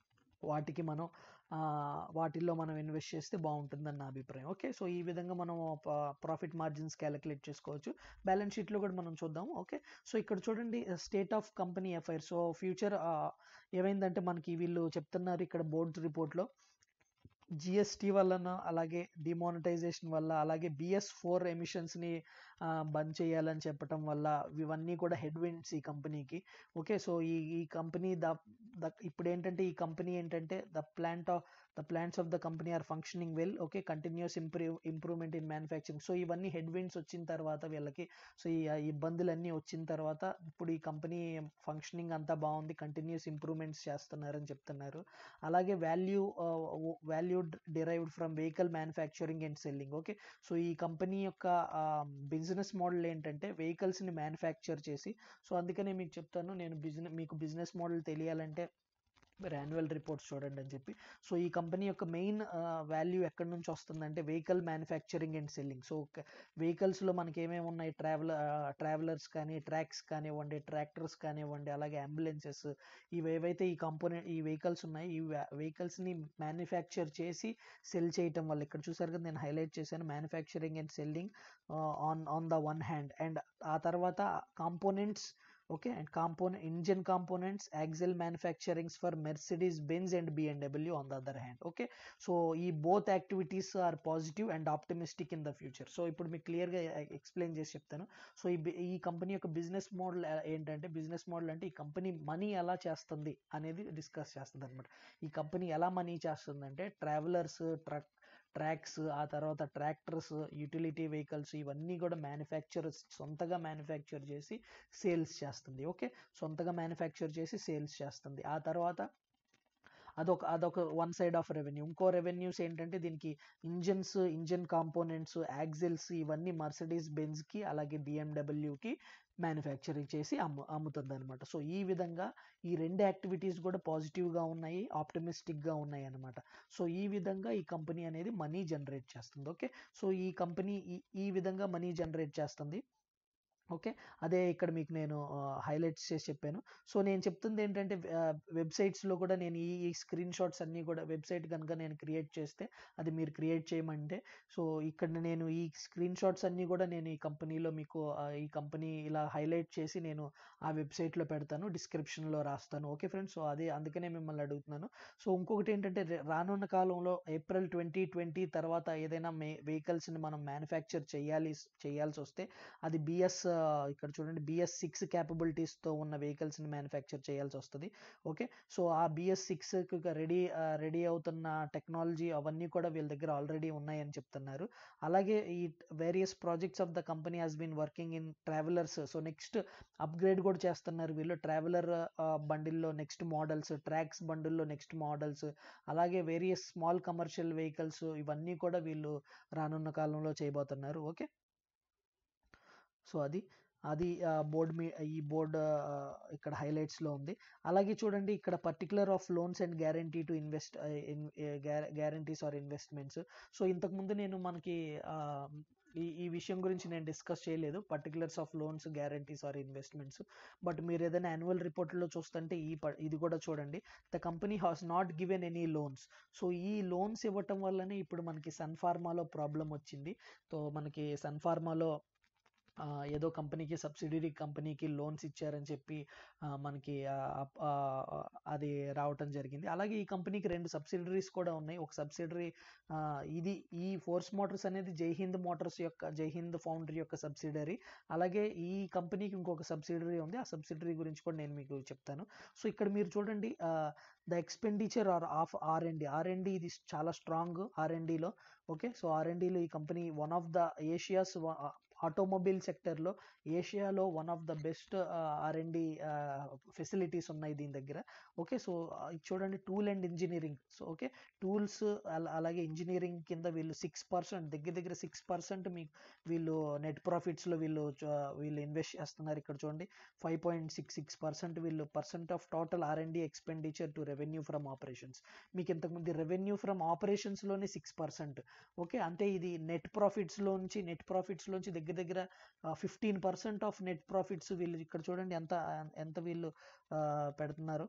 వాటిల్లో మనం ఇన్వెస్ట్ చేస్తే బాగుంటుందని నా అభిప్రాయం. ఓకే. సో ఈ విధంగా మనం ప్రాఫిట్ మార్జిన్స్ క్యాలిక్యులేట్ చేసుకోవచ్చు. బ్యాలెన్స్ షీట్లో కూడా మనం చూద్దాం. ఓకే. సో ఇక్కడ చూడండి state of company affairs. So future ఏమైందంటే మనకి వీళ్ళు చెప్తున్నారు ఇక్కడ బోర్డ్ రిపోర్ట్లో, జిఎస్టీ వలన, అలాగే డిమానిటైజేషన్ వల్ల, అలాగే BS4 ఎమిషన్స్ని బంద్ చేయాలని చెప్పటం వల్ల ఇవన్నీ కూడా హెడ్ విండ్స్ ఈ కంపెనీకి. ఓకే. సో ఈ కంపెనీ ఇప్పుడు ఏంటంటే ఈ కంపెనీ ఏంటంటే the plants of the company are functioning well. Okay. Continuous improvement in manufacturing. So ఇవన్నీ హెడ్ విండ్స్ వచ్చిన తర్వాత వీళ్ళకి, సో ఈ ఇబ్బందులన్నీ వచ్చిన తర్వాత ఇప్పుడు ఈ కంపెనీ ఫంక్షనింగ్ అంతా బాగుంది, కంటిన్యూస్ ఇంప్రూవ్మెంట్స్ చేస్తున్నారని చెప్తున్నారు. అలాగే value derived from vehicle manufacturing and selling. Okay. So ఈ కంపెనీ యొక్క బిజినెస్ మోడల్ ఏంటంటే వెహికల్స్ని మ్యానుఫ్యాక్చర్ చేసి, సో అందుకనే మీకు చెప్తాను, నేను మీకు బిజినెస్ మోడల్ తెలియాలంటే మీరు యాన్యువల్ రిపోర్ట్స్ చూడండి అని చెప్పి. సో ఈ కంపెనీ యొక్క మెయిన్ వాల్యూ ఎక్కడి నుంచి వస్తుందంటే vehicle manufacturing and selling. So వెహికల్స్లో మనకి ఏమేమి ఉన్నాయి, ట్రావెలర్స్ కానీ, ట్రాక్స్ కానివ్వండి, ట్రాక్టర్స్ కానివ్వండి, అలాగే అంబులెన్సెస్, ఏవైతే ఈ వెహికల్స్ ఉన్నాయి, ఈ వెహికల్స్ని మ్యానుఫ్యాక్చర్ చేసి సెల్ చేయటం వల్ల, ఇక్కడ చూసారు కదా నేను హైలైట్ చేశాను, manufacturing and selling on the one hand, and ఆ తర్వాత components. Okay. And engine components, axle manufacturings for Mercedes Benz and BMW on the other hand. Okay. So ఈ both activities are positive and optimistic in the future. So ఇప్పుడు మీకు క్లియర్గా explain చేసి చెప్తాను. So ఈ company యొక్క business model ఏంటంటే, business model అంటే ఈ కంపెనీ మనీ ఎలా చేస్తుంది అనేది డిస్కస్ చేస్తుంది అనమాట. ఈ కంపెనీ ఎలా మనీ చేస్తుందంటే ట్రావెలర్స్, ట్రాక్స్, ఆ తర్వాత ట్రాక్టర్స్, యూటిలిటీ వెహికల్స్, ఇవన్నీ కూడా సొంతగా మ్యానుఫ్యాక్చర్ చేసి సేల్స్ చేస్తుంది. ఓకే. సొంతగా మ్యానుఫ్యాక్చర్ చేసి సేల్స్ చేస్తుంది. ఆ తర్వాత అదొక వన్ సైడ్ ఆఫ్ రెవెన్యూ. ఇంకో రెవెన్యూస్ ఏంటంటే దీనికి ఇంజన్ కాంపోనెంట్స్, యాక్సిల్స్, ఇవన్నీ మర్సిడీస్ బెంజ్కి అలాగే BMWకి మ్యానుఫ్యాక్చరింగ్ చేసి అమ్ముతుంది అనమాట. సో ఈ విధంగా ఈ రెండు యాక్టివిటీస్ కూడా పాజిటివ్గా ఉన్నాయి, ఆప్టిమిస్టిక్గా ఉన్నాయి అనమాట. సో ఈ విధంగా ఈ కంపెనీ అనేది మనీ జనరేట్ చేస్తుంది. ఓకే. సో ఈ కంపెనీ ఈ విధంగా మనీ జనరేట్ చేస్తుంది. ఓకే. అదే ఇక్కడ మీకు నేను హైలైట్స్ చేసి చెప్పాను. సో నేను చెప్తుంది ఏంటంటే వెబ్సైట్స్లో కూడా నేను ఈ స్క్రీన్ షాట్స్ అన్నీ కూడా వెబ్సైట్ కనుక నేను క్రియేట్ చేస్తే, అది మీరు క్రియేట్ చేయమంటే, సో ఇక్కడ నేను ఈ స్క్రీన్ షాట్స్ అన్నీ కూడా నేను ఈ కంపెనీలో మీకు ఈ కంపెనీ ఇలా హైలైట్ చేసి నేను ఆ వెబ్సైట్లో పెడతాను, డిస్క్రిప్షన్లో రాస్తాను. Okay friends. సో అందుకనే మిమ్మల్ని అడుగుతున్నాను. సో ఇంకొకటి ఏంటంటే రానున్న కాలంలో ఏప్రిల్ 2020 తర్వాత ఏదైనా వెహికల్స్ని మనం మ్యానుఫ్యాక్చర్ చేయాల్సి వస్తే అది ఇక్కడ చూడండి BS6 క్యాపబిలిటీస్తో ఉన్న వెహికల్స్ని మ్యానుఫ్యాక్చర్ చేయాల్సి వస్తుంది. ఓకే. సో ఆ BS6 రెడీ అవుతున్న టెక్నాలజీ అవన్నీ కూడా వీళ్ళ దగ్గర ఆల్రెడీ ఉన్నాయని చెప్తున్నారు. అలాగే ఈ various projects of the company has been working in Travellers. So next upgrade కూడా చేస్తున్నారు వీళ్ళు, ట్రావెలర్ బండిల్లో నెక్స్ట్ మోడల్స్, ట్రాక్స్ బండిల్లో నెక్స్ట్ మోడల్స్, అలాగే వేరియస్ స్మాల్ కమర్షియల్ వెహికల్స్, ఇవన్నీ కూడా వీళ్ళు రానున్న కాలంలో చేయబోతున్నారు. ఓకే. సో అది ఈ బోర్డ్ ఇక్కడ హైలైట్స్లో ఉంది. అలాగే చూడండి ఇక్కడ particular of loans and guarantee to guarantees or investments. So ఇంతకుముందు నేను మనకి ఈ విషయం గురించి నేను డిస్కస్ చేయలేదు, particulars of loans, guarantees or investments. But మీరు ఏదైనా యాన్యువల్ రిపోర్ట్లో చూస్తుంటే ఇది కూడా చూడండి, the company has not given any loans. So ఈ లోన్స్ ఇవ్వటం వల్లనే ఇప్పుడు మనకి సన్ ఫార్మాలో ప్రాబ్లం వచ్చింది. సో మనకి సన్ ఫార్మాలో ఏదో కంపెనీకి, సబ్సిడరీ కంపెనీకి లోన్స్ ఇచ్చారని చెప్పి మనకి అది రావటం జరిగింది. అలాగే ఈ కంపెనీకి 2 సబ్సిడరీస్ కూడా ఉన్నాయి. ఒక సబ్సిడరీ ఈ ఫోర్స్ మోటార్స్ అనేది జై హింద్ ఫౌండరీ యొక్క సబ్సిడరీ. అలాగే ఈ కంపెనీకి ఇంకొక సబ్సిడరీ ఉంది, ఆ సబ్సిడరీ గురించి కూడా నేను మీకు చెప్తాను. సో ఇక్కడ మీరు చూడండి, ద ఎక్స్పెండిచర్ ఆఫ్ ఆర్&డి ఇది చాలా స్ట్రాంగ్ ఆర్&డిలో. ఓకే, సో ఆర్&డిలో ఈ company one of the Asia's automobile సెక్టర్లో ఏషియాలో one of the best R and D facilities ఉన్నాయి దీని దగ్గర. ఓకే, సో చూడండి, tool and engineering. So okay, tools అలాగే ఇంజనీరింగ్ కింద వీళ్ళు 6%, దగ్గర 6% మీకు వీళ్ళు నెట్ ప్రాఫిట్స్లో వీళ్ళు ఇన్వెస్ట్ చేస్తున్నారు. ఇక్కడ చూడండి, 5.66% వీళ్ళు percent of total R and D expenditure to revenue from operations. మీకు ఇంతకుముందు రెవెన్యూ ఫ్రమ్ ఆపరేషన్స్లోనే 6%. ఓకే, అంటే ఇది నెట్ ప్రాఫిట్స్లోంచి దగ్గర 15% ఆఫ్ నెట్ ప్రాఫిట్స్ వీళ్ళు ఇక్కడ చూడండి ఎంత వీళ్ళు పెడుతున్నారు.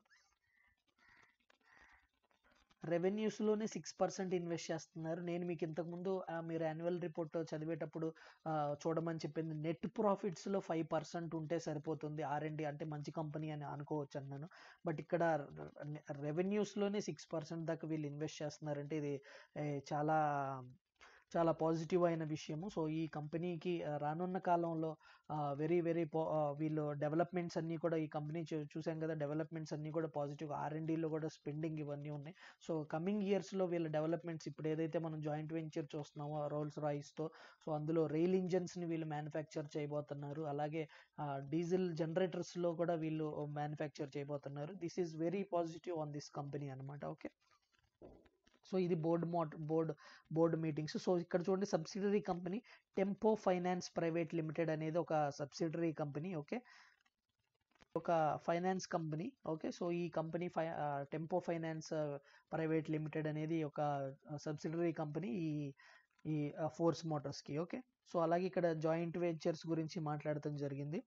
రెవెన్యూస్లోనే 6% ఇన్వెస్ట్ చేస్తున్నారు. నేను మీకు ఇంతకుముందు మీరు యాన్యువల్ రిపోర్ట్ చదివేటప్పుడు చూడమని చెప్పింది, నెట్ ప్రాఫిట్స్లో 5% ఉంటే సరిపోతుంది ఆర్&డి అంటే మంచి కంపెనీ అని అనుకోవచ్చు అన్నాను. బట్ ఇక్కడ రెవెన్యూస్లోనే 6% దాకా వీళ్ళు ఇన్వెస్ట్ చేస్తున్నారంటే ఇది చాలా చాలా పాజిటివ్ అయిన విషయము. సో ఈ కంపెనీకి రానున్న కాలంలో వీళ్ళు డెవలప్మెంట్స్ అన్నీ కూడా, ఈ కంపెనీ చూసాం కదా, డెవలప్మెంట్స్ అన్నీ కూడా పాజిటివ్. ఆర్&డిలో కూడా స్పెండింగ్ ఇవన్నీ ఉన్నాయి. సో కమింగ్ ఇయర్స్లో వీళ్ళ డెవలప్మెంట్స్, ఇప్పుడు ఏదైతే మనం జాయింట్ వెంచర్ చూస్తున్నామో రోల్స్ రాయిస్తో, సో అందులో రైల్ ఇంజన్స్ని వీళ్ళు మ్యానుఫ్యాక్చర్ చేయబోతున్నారు. అలాగే డీజిల్ జనరేటర్స్లో కూడా వీళ్ళు మ్యానుఫ్యాక్చర్ చేయబోతున్నారు. This is very positive on this company అనమాట. ఓకే, సో ఇది బోర్డ్ మీటింగ్స్. సో ఇక్కడ చూడండి, subsidiary company Tempo Finance Private Limited అనేది ఒక సబ్సిడరీ కంపెనీ. ఓకే, ఒక ఫైనాన్స్ కంపెనీ. ఓకే, సో ఈ company Tempo Finance Private Limited అనేది ఒక సబ్సిడరీ కంపెనీ ఈ ఫోర్స్ మోటార్స్కి. ఓకే, సో అలాగే ఇక్కడ జాయింట్ వెంచర్స్ గురించి మాట్లాడటం జరిగింది.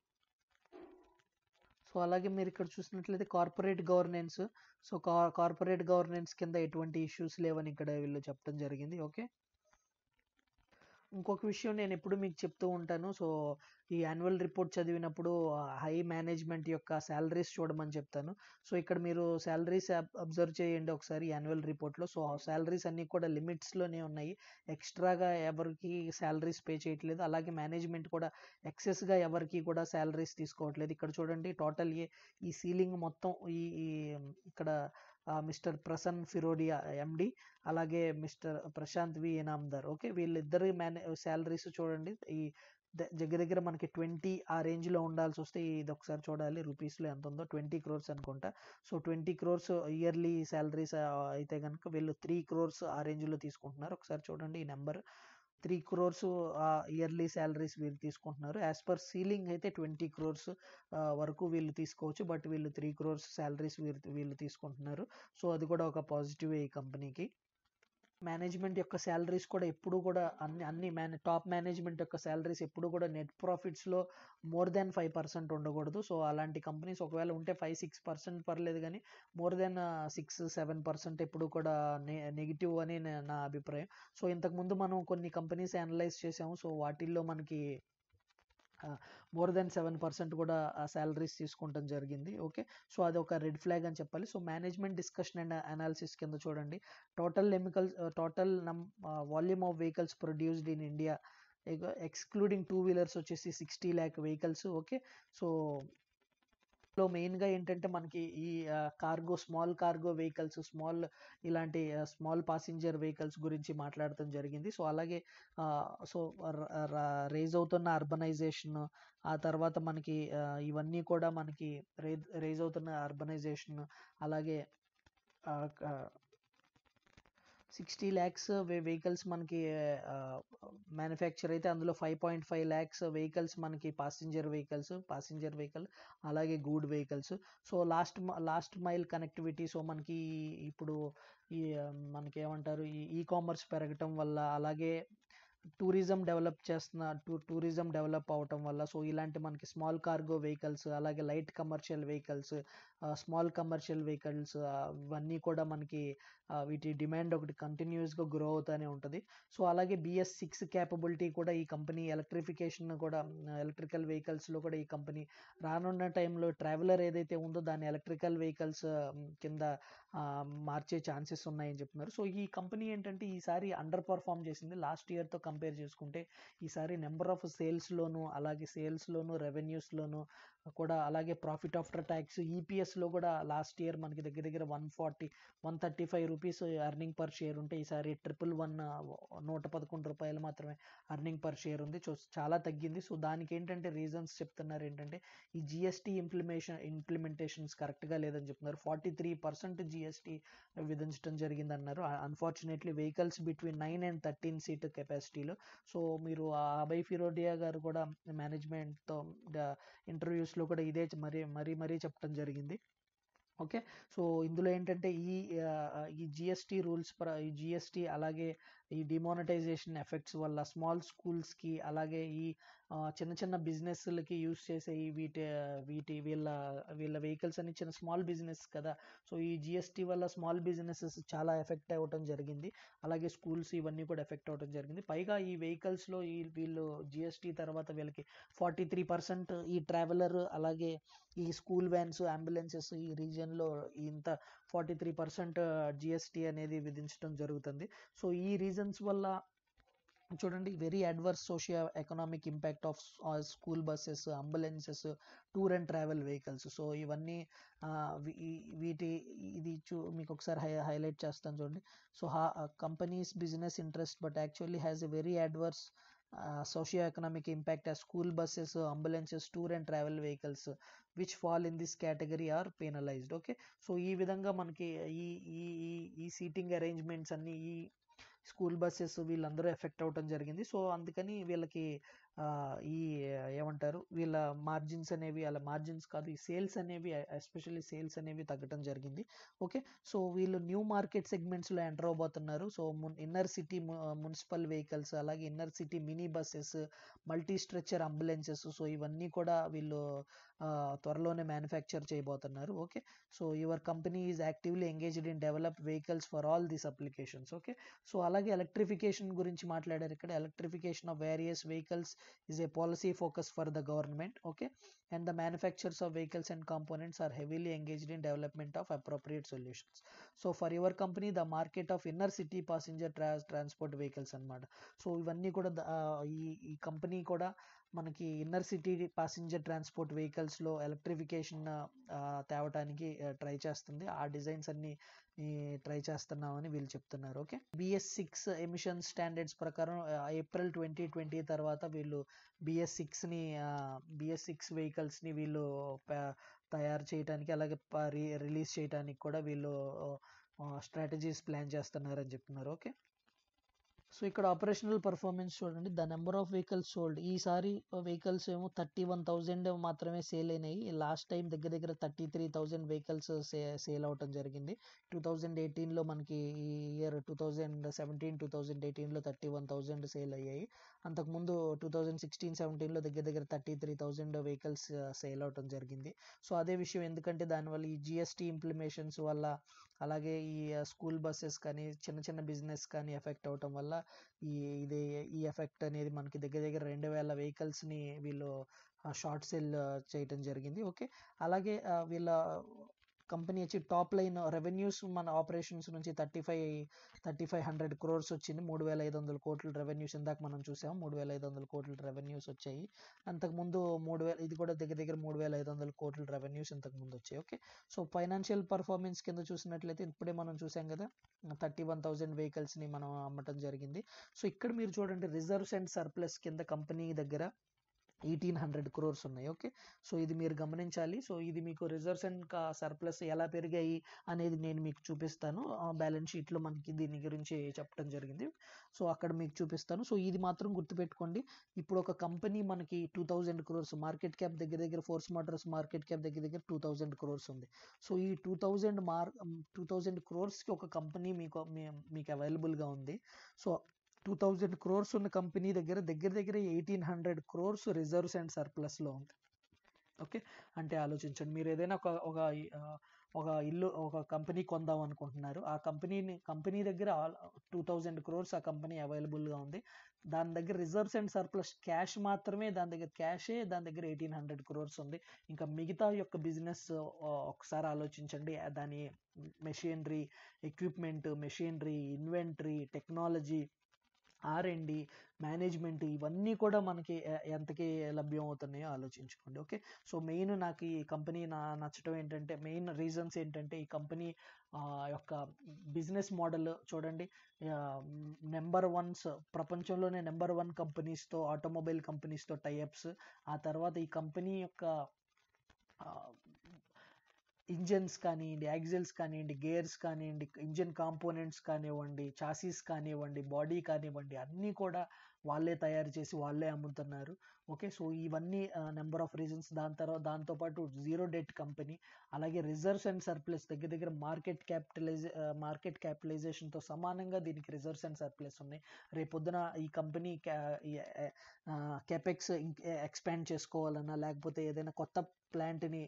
సో అలాగే మీరు ఇక్కడ చూసినట్లయితే corporate governance. So corporate governance కింద ఎటువంటి ఇష్యూస్ లేవని ఇక్కడ వీళ్ళు చెప్పడం జరిగింది. ఓకే, ఇంకొక విషయం నేను ఎప్పుడు మీకు చెప్తూ ఉంటాను. సో ఈ యాన్యువల్ రిపోర్ట్ చదివినప్పుడు హై మేనేజ్మెంట్ యొక్క శాలరీస్ చూడమని చెప్తాను. సో ఇక్కడ మీరు శాలరీస్ అబ్జర్వ్ చేయండి ఒకసారి యాన్యువల్ రిపోర్ట్లో. సో శాలరీస్ అన్నీ కూడా లిమిట్స్లోనే ఉన్నాయి, ఎక్స్ట్రాగా ఎవరికి శాలరీస్ పే చేయట్లేదు. అలాగే మేనేజ్మెంట్ కూడా ఎక్సెస్గా ఎవరికి కూడా శాలరీస్ తీసుకోవట్లేదు. ఇక్కడ చూడండి, టోటల్ ఈ సీలింగ్ మొత్తం ఇక్కడ మిస్టర్ ప్రసన్ ఫిరోడియా ఎండి, అలాగే mister Prashant V Inamdar. Okay, వీళ్ళిద్దరు శాలరీస్ చూడండి, ఈ దగ్గర మనకి 20 ఆ రేంజ్లో ఉండాల్సి వస్తే ఇది ఒకసారి చూడాలి రూపీస్లో ఎంత ఉందో, 20 crores అనుకుంటా. సో 20 crores ఇయర్లీ శాలరీస్ అయితే కనుక వీళ్ళు 3 crores ఆ రేంజ్లో తీసుకుంటున్నారు. ఒకసారి చూడండి ఈ నెంబర్, 3 crores ఇయర్లీ శాలరీస్ వీళ్ళు తీసుకుంటున్నారు. యాజ్ పర్ సీలింగ్ అయితే 20 crores వరకు వీళ్ళు తీసుకోవచ్చు, బట్ వీళ్ళు 3 crores శాలరీస్ వీళ్ళు తీసుకుంటున్నారు. సో అది కూడా ఒక పాజిటివ్ ఈ కంపెనీకి. మేనేజ్మెంట్ యొక్క శాలరీస్ కూడా ఎప్పుడు కూడా టాప్ మేనేజ్మెంట్ యొక్క శాలరీస్ ఎప్పుడు కూడా నెట్ ప్రాఫిట్స్లో మోర్ దాన్ 5% ఉండకూడదు. సో అలాంటి కంపెనీస్ ఒకవేళ ఉంటే 5-6% పర్లేదు, కానీ మోర్ దాన్ 6-7% ఎప్పుడు కూడా నెగిటివ్ అని నా అభిప్రాయం. సో ఇంతకుముందు మనం కొన్ని కంపెనీస్ అనలైజ్ చేసాము. సో వాటిల్లో మనకి మోర్ దెన్ 7% కూడా శాలరీస్ తీసుకుంటాం జరిగింది. ఓకే, సో అది ఒక రెడ్ ఫ్లాగ్ అని చెప్పాలి. So management discussion and analysis కింద చూడండి, total volume of vehicles produced in India excluding 2 wheelers వచ్చేసి 60 lakh వెహికల్స్. ఓకే, సో మెయిన్గా ఏంటంటే మనకి ఈ స్మాల్ కార్గో వెహికల్స్, ఇలాంటి స్మాల్ పాసింజర్ వెహికల్స్ గురించి మాట్లాడటం జరిగింది. సో అలాగే రేజ్ అవుతున్న అర్బనైజేషన్, ఆ తర్వాత మనకి ఇవన్నీ కూడా మనకి రేజ్ అవుతున్న అర్బనైజేషన్, అలాగే 60 lakhs వెహికల్స్ మనకి మ్యానుఫ్యాక్చర్ అయితే అందులో 5.5 lakhs వెహికల్స్ మనకి పాసింజర్ వెహికల్, అలాగే good vehicles. So last mile connectivity. So మనకి ఇప్పుడు మనకి ఏమంటారు, ఈ కామర్స్ పెరగటం వల్ల, అలాగే టూరిజం డెవలప్ అవటం వల్ల, సో ఇలాంటి మనకి స్మాల్ కార్గో వెహికల్స్, అలాగే light commercial vehicles, small commercial vehicles, ఇవన్నీ కూడా మనకి వీటి డిమాండ్ ఒకటి కంటిన్యూస్గా గ్రో అవుతూనే ఉంటుంది. సో అలాగే BS6 క్యాపబిలిటీ కూడా ఈ కంపెనీ ఎలక్ట్రిఫికేషన్ కూడా, ఎలక్ట్రికల్ వెహికల్స్లో కూడా ఈ కంపెనీ రానున్న టైంలో ట్రావెలర్ ఏదైతే ఉందో దాన్ని ఎలక్ట్రికల్ వెహికల్స్ కింద మార్చే ఛాన్సెస్ ఉన్నాయని చెప్తున్నారు. సో ఈ కంపెనీ ఏంటంటే ఈసారి అండర్ పర్ఫామ్ చేసింది లాస్ట్ ఇయర్తో కంపేర్ చేసుకుంటే. ఈసారి నెంబర్ ఆఫ్ సేల్స్లోను, అలాగే సేల్స్లోను, రెవెన్యూస్లోను కూడా, అలాగే ప్రాఫిట్ ఆఫ్టర్ ట్యాక్స్, EPSలో కూడా లాస్ట్ ఇయర్ మనకి దగ్గర దగ్గర 135 రూపీస్ ఎర్నింగ్ పర్ షేర్ ఉంటే ఈసారి 111 రూపాయలు మాత్రమే ఎర్నింగ్ పర్ షేర్ ఉంది. సో చాలా తగ్గింది. సో దానికి ఏంటంటే రీజన్స్ చెప్తున్నారు ఏంటంటే ఈ GST ఇంప్లిమెంటేషన్స్ కరెక్ట్గా లేదని చెప్తున్నారు. 43% GST విధించడం జరిగింది అన్నారు. Unfortunately vehicles between 9 and 13 seat కెపాసిటీలో. సో మీరు అభయ్ ఫిరోడియా గారు కూడా మేనేజ్మెంట్తో ఇంటర్వ్యూస్లో కూడా ఇదే మరీ చెప్పడం జరిగింది. ఓకే. సో ఇందులో ఏంటంటే ఈ GST రూల్స్ ఈ GST అలాగే ఈ డిమానిటైజేషన్ ఎఫెక్ట్స్ వల్ల స్మాల్ స్కూల్స్కి, అలాగే ఈ చిన్న చిన్న బిజినెస్లకి యూస్ చేసే వీళ్ళ వెహికల్స్ అని చిన్న స్మాల్ బిజినెస్ కదా. సో ఈ GST వల్ల స్మాల్ బిజినెసెస్ చాలా ఎఫెక్ట్ అవ్వటం జరిగింది. అలాగే స్కూల్స్ ఇవన్నీ కూడా ఎఫెక్ట్ అవ్వటం జరిగింది. పైగా ఈ వెహికల్స్లో వీళ్ళు GST తర్వాత వీళ్ళకి 43% ఈ ట్రావెలర్, అలాగే ఈ స్కూల్ వ్యాన్స్, అంబులెన్సెస్ ఈ రీజియన్లో ఇంత 43% GST అనేది విధించడం జరుగుతుంది. సో ఈ రీజన్స్ వల్ల చూడండి, very adverse socio economic impact of school buses, ambulances, tour and travel vehicles. So ఇవన్నీ మీకు ఒకసారి హైలైట్ చేస్తాను చూడండి. So companies business interest but actually has a very adverse socio-economic impact as school buses, ambulances, tour and travel vehicles which fall in this category are penalized. Okay, so ఈ విధంగా మనకి ఈ seating arrangements అన్ని ఈ school buses వీళ్ళందరూ effect అవటం జరిగింది. So అందుకని వీళ్ళకి ఏమంటారు, వీళ్ళ మార్జిన్స్ అనేవి, అలా మార్జిన్స్ కాదు, ఈ సేల్స్ అనేవి, ఎస్పెషల్లీ సేల్స్ అనేవి తగ్గటం జరిగింది. ఓకే. సో వీళ్ళు న్యూ మార్కెట్ సెగ్మెంట్స్లో ఎంటర్ అవబోతున్నారు. So inner city municipal vehicles, అలాగే inner city mini buses, multi structure ambulances, so ఇవన్నీ కూడా వీళ్ళు త్వరలోనే మ్యానుఫ్యాక్చర్ చేయబోతున్నారు. Okay. So your company is actively engaged in develop vehicles for all these applications. Okay. So అలాగే electrification గురించి మాట్లాడారు ఇక్కడ. Electrification of various vehicles is a policy focus for the government. Okay, and the manufacturers of vehicles and components are heavily engaged in development of appropriate solutions. So for your company, the market of inner city passenger transport vehicles అన్నమాట. So ఇవన్నీ కూడా ఈ company కూడా మనకి inner city passenger transport వెహికల్స్లో electrification తేవటానికి try చేస్తుంది. ఆ డిజైన్స్ అన్ని ట్రై చేస్తున్నామని వీళ్ళు చెప్తున్నారు. ఓకే. BS6 ఎమిషన్ స్టాండర్డ్స్ ప్రకారం ఏప్రిల్ 2020 తర్వాత వీళ్ళు BS6 వెహికల్స్ని వీళ్ళు తయారు చేయడానికి, అలాగే రిలీజ్ చేయడానికి కూడా వీళ్ళు స్ట్రాటజీస్ ప్లాన్ చేస్తున్నారని చెప్తున్నారు. ఓకే. సో ఇక్కడ ఆపరేషనల్ పర్ఫార్మెన్స్ చూడండి. The number of vehicles sold, ఈసారి వెహికల్స్ ఏమో 31,000 మాత్రమే సేల్ అయినాయి. లాస్ట్ టైం దగ్గర దగ్గర 33,000 వెహికల్స్ సేల్ అవటం జరిగింది. 2018లో మనకి ఈ ఇయర్ 2017-2018లో 31,000 సేల్ అయ్యాయి. అంతకుముందు 2016-17లో దగ్గర దగ్గర 33,000 వెహికల్స్ సేల్ అవటం జరిగింది. సో అదే విషయం, ఎందుకంటే దానివల్ల ఈ GST ఇంప్లిమేషన్స్ వల్ల, అలాగే ఈ స్కూల్ బస్సెస్ కానీ, చిన్న చిన్న బిజినెస్ కానీ ఎఫెక్ట్ అవటం వల్ల ఈ ఎఫెక్ట్ అనేది మనకి దగ్గర దగ్గర 2,000 వెహికల్స్ని వీళ్ళు షార్ట్ సేల్ చేయటం జరిగింది. ఓకే. అలాగే వీళ్ళ కంపెనీ వచ్చి టాప్ లైన్ రెవెన్యూస్ మన ఆపరేషన్స్ నుంచి 3,500 crores వచ్చింది. 3,500 కోట్ల రెవెన్యూస్ ఇందాక మనం చూసాము. 3,500 కోట్ల రెవెన్యూస్ వచ్చాయి. అంతకుముందు 3,000, ఇది కూడా దగ్గర దగ్గర 3,500 కోట్ల రెవెన్యూస్ ఇంతకుముందు వచ్చాయి. ఓకే. సో ఫైనాన్షియల్ పర్ఫార్మెన్స్ కింద చూసినట్లయితే ఇప్పుడే మనం చూసాం కదా, 31,000 వెహికల్స్ని మనం అమ్మటం జరిగింది. సో ఇక్కడ మీరు చూడండి, రిజర్వ్స్ అండ్ సర్ప్లస్ కింద కంపెనీ దగ్గర 1,800 crores ఉన్నాయి. ఓకే. సో ఇది మీరు గమనించాలి. సో ఇది మీకు రిజర్వ్స్ అండ్ సర్ప్లస్ ఎలా పెరిగాయి అనేది నేను మీకు చూపిస్తాను. బ్యాలెన్స్ షీట్లో మనకి దీని గురించి చెప్పడం జరిగింది. సో అక్కడ మీకు చూపిస్తాను. సో ఇది మాత్రం గుర్తుపెట్టుకోండి. ఇప్పుడు ఒక కంపెనీ మనకి 2,000 crores మార్కెట్ క్యాప్, దగ్గర దగ్గర ఫోర్స్ మోటార్స్ మార్కెట్ క్యాప్ దగ్గర దగ్గర 2,000 crores ఉంది. సో ఈ 2,000 crores కి ఒక కంపెనీ మీకు అవైలబుల్గా ఉంది. సో 2000 crores ఉన్న కంపెనీ దగ్గర 1800 crores రిజర్వ్స్ అండ్ సర్ప్లస్లో ఉంది. ఓకే, అంటే ఆలోచించండి, మీరు ఏదైనా ఒక ఇల్లు ఒక కంపెనీ కొందాం అనుకుంటున్నారు, ఆ కంపెనీ దగ్గర 2000 crores ఆ కంపెనీ అవైలబుల్గా ఉంది. దాని దగ్గర రిజర్వ్స్ అండ్ సర్ప్లస్ క్యాష్ మాత్రమే, దాని దగ్గర 1800 crores ఉంది. ఇంకా మిగతా యొక్క బిజినెస్ ఒకసారి ఆలోచించండి. దాని machinery, equipment, inventory, technology, R&D, management, ఇవన్నీ కూడా మనకి ఎంతకి లభ్యం అవుతున్నాయో ఆలోచించుకోండి. ఓకే, సో మెయిన్ నాకు ఈ కంపెనీ నచ్చటం ఏంటంటే, మెయిన్ రీజన్స్ ఏంటంటే, ఈ కంపెనీ యొక్క బిజినెస్ మోడల్ చూడండి. ప్రపంచంలోనే నెంబర్ 1 కంపెనీస్తో, ఆటోమొబైల్ కంపెనీస్తో టైఅప్స్. ఆ తర్వాత ఈ కంపెనీ యొక్క ఇంజన్స్ కానివ్వండి, యాక్సిల్స్ కానివ్వండి, గేర్స్ కానివ్వండి, ఇంజిన్ కాంపోనెంట్స్ కానివ్వండి, చాసీస్ కానివ్వండి, బాడీ కానివ్వండి, అన్నీ కూడా వాళ్ళే తయారు చేసి వాళ్ళే అమ్ముతున్నారు. ఓకే, సో ఇవన్నీ నెంబర్ ఆఫ్ రీజన్స్. దాంతోపాటు జీరో డెట్ కంపెనీ, అలాగే రిజర్వ్స్ అండ్ సర్ప్లస్ దగ్గర మార్కెట్ క్యాపిటలైజేషన్తో సమానంగా దీనికి రిజర్వ్స్ అండ్ సర్ప్లస్ ఉన్నాయి. రేపొద్దున ఈ కంపెనీ కెపెక్స్ ఎక్స్పాండ్ చేసుకోవాలన్నా, లేకపోతే ఏదైనా కొత్త ప్లాంట్ని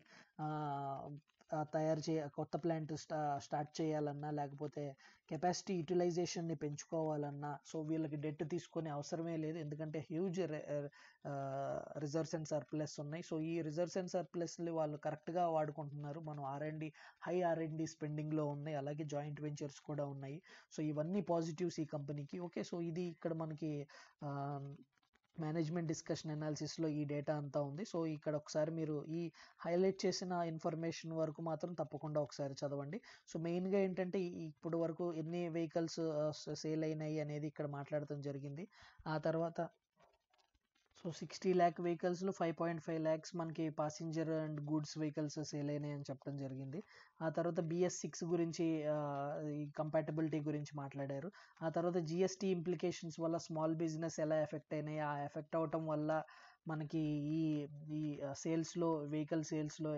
కొత్త ప్లాంట్ స్టార్ట్ చేయాలన్నా, లేకపోతే కెపాసిటీ యూటిలైజేషన్ని పెంచుకోవాలన్నా, సో వీళ్ళకి డెట్ తీసుకొని అవసరమే లేదు, ఎందుకంటే హ్యూజ్ రిజర్వ్స్ అండ్ సర్ప్లస్ ఉన్నాయి. సో ఈ రిజర్వ్స్ అండ్ సర్ప్లస్ని వాళ్ళు కరెక్ట్గా వాడుకుంటున్నారు. మనం హై ఆర్ఎండి స్పెండింగ్లో ఉన్నాయి, అలాగే జాయింట్ వెంచర్స్ కూడా ఉన్నాయి. సో ఇవన్నీ పాజిటివ్స్ ఈ కంపెనీకి. ఓకే, సో ఇది ఇక్కడ మనకి మేనేజ్మెంట్ డిస్కషన్ అనాలిసిస్లో ఈ డేటా అంతా ఉంది. సో ఇక్కడ ఒకసారి మీరు ఈ హైలైట్ చేసిన ఇన్ఫర్మేషన్ వరకు మాత్రం తప్పకుండా ఒకసారి చదవండి. సో మెయిన్గా ఏంటంటే, ఇప్పుడు వరకు ఎన్ని వెహికల్స్ సేల్ అయినాయి అనేది ఇక్కడ మాట్లాడటం జరిగింది. ఆ తర్వాత 60 lakh వెహికల్స్లో 5.5 lakhs మనకి passenger and goods vehicles sale అయినాయి అని చెప్పడం జరిగింది. ఆ తర్వాత BS6 గురించి, ఈ కంపాటబిలిటీ గురించి మాట్లాడారు. ఆ తర్వాత GST ఇంప్లికేషన్స్ వల్ల స్మాల్ బిజినెస్ ఎలా ఎఫెక్ట్ అయినాయి, ఆ ఎఫెక్ట్ అవటం వల్ల మనకి ఈ ఈ వెహికల్ సేల్స్లో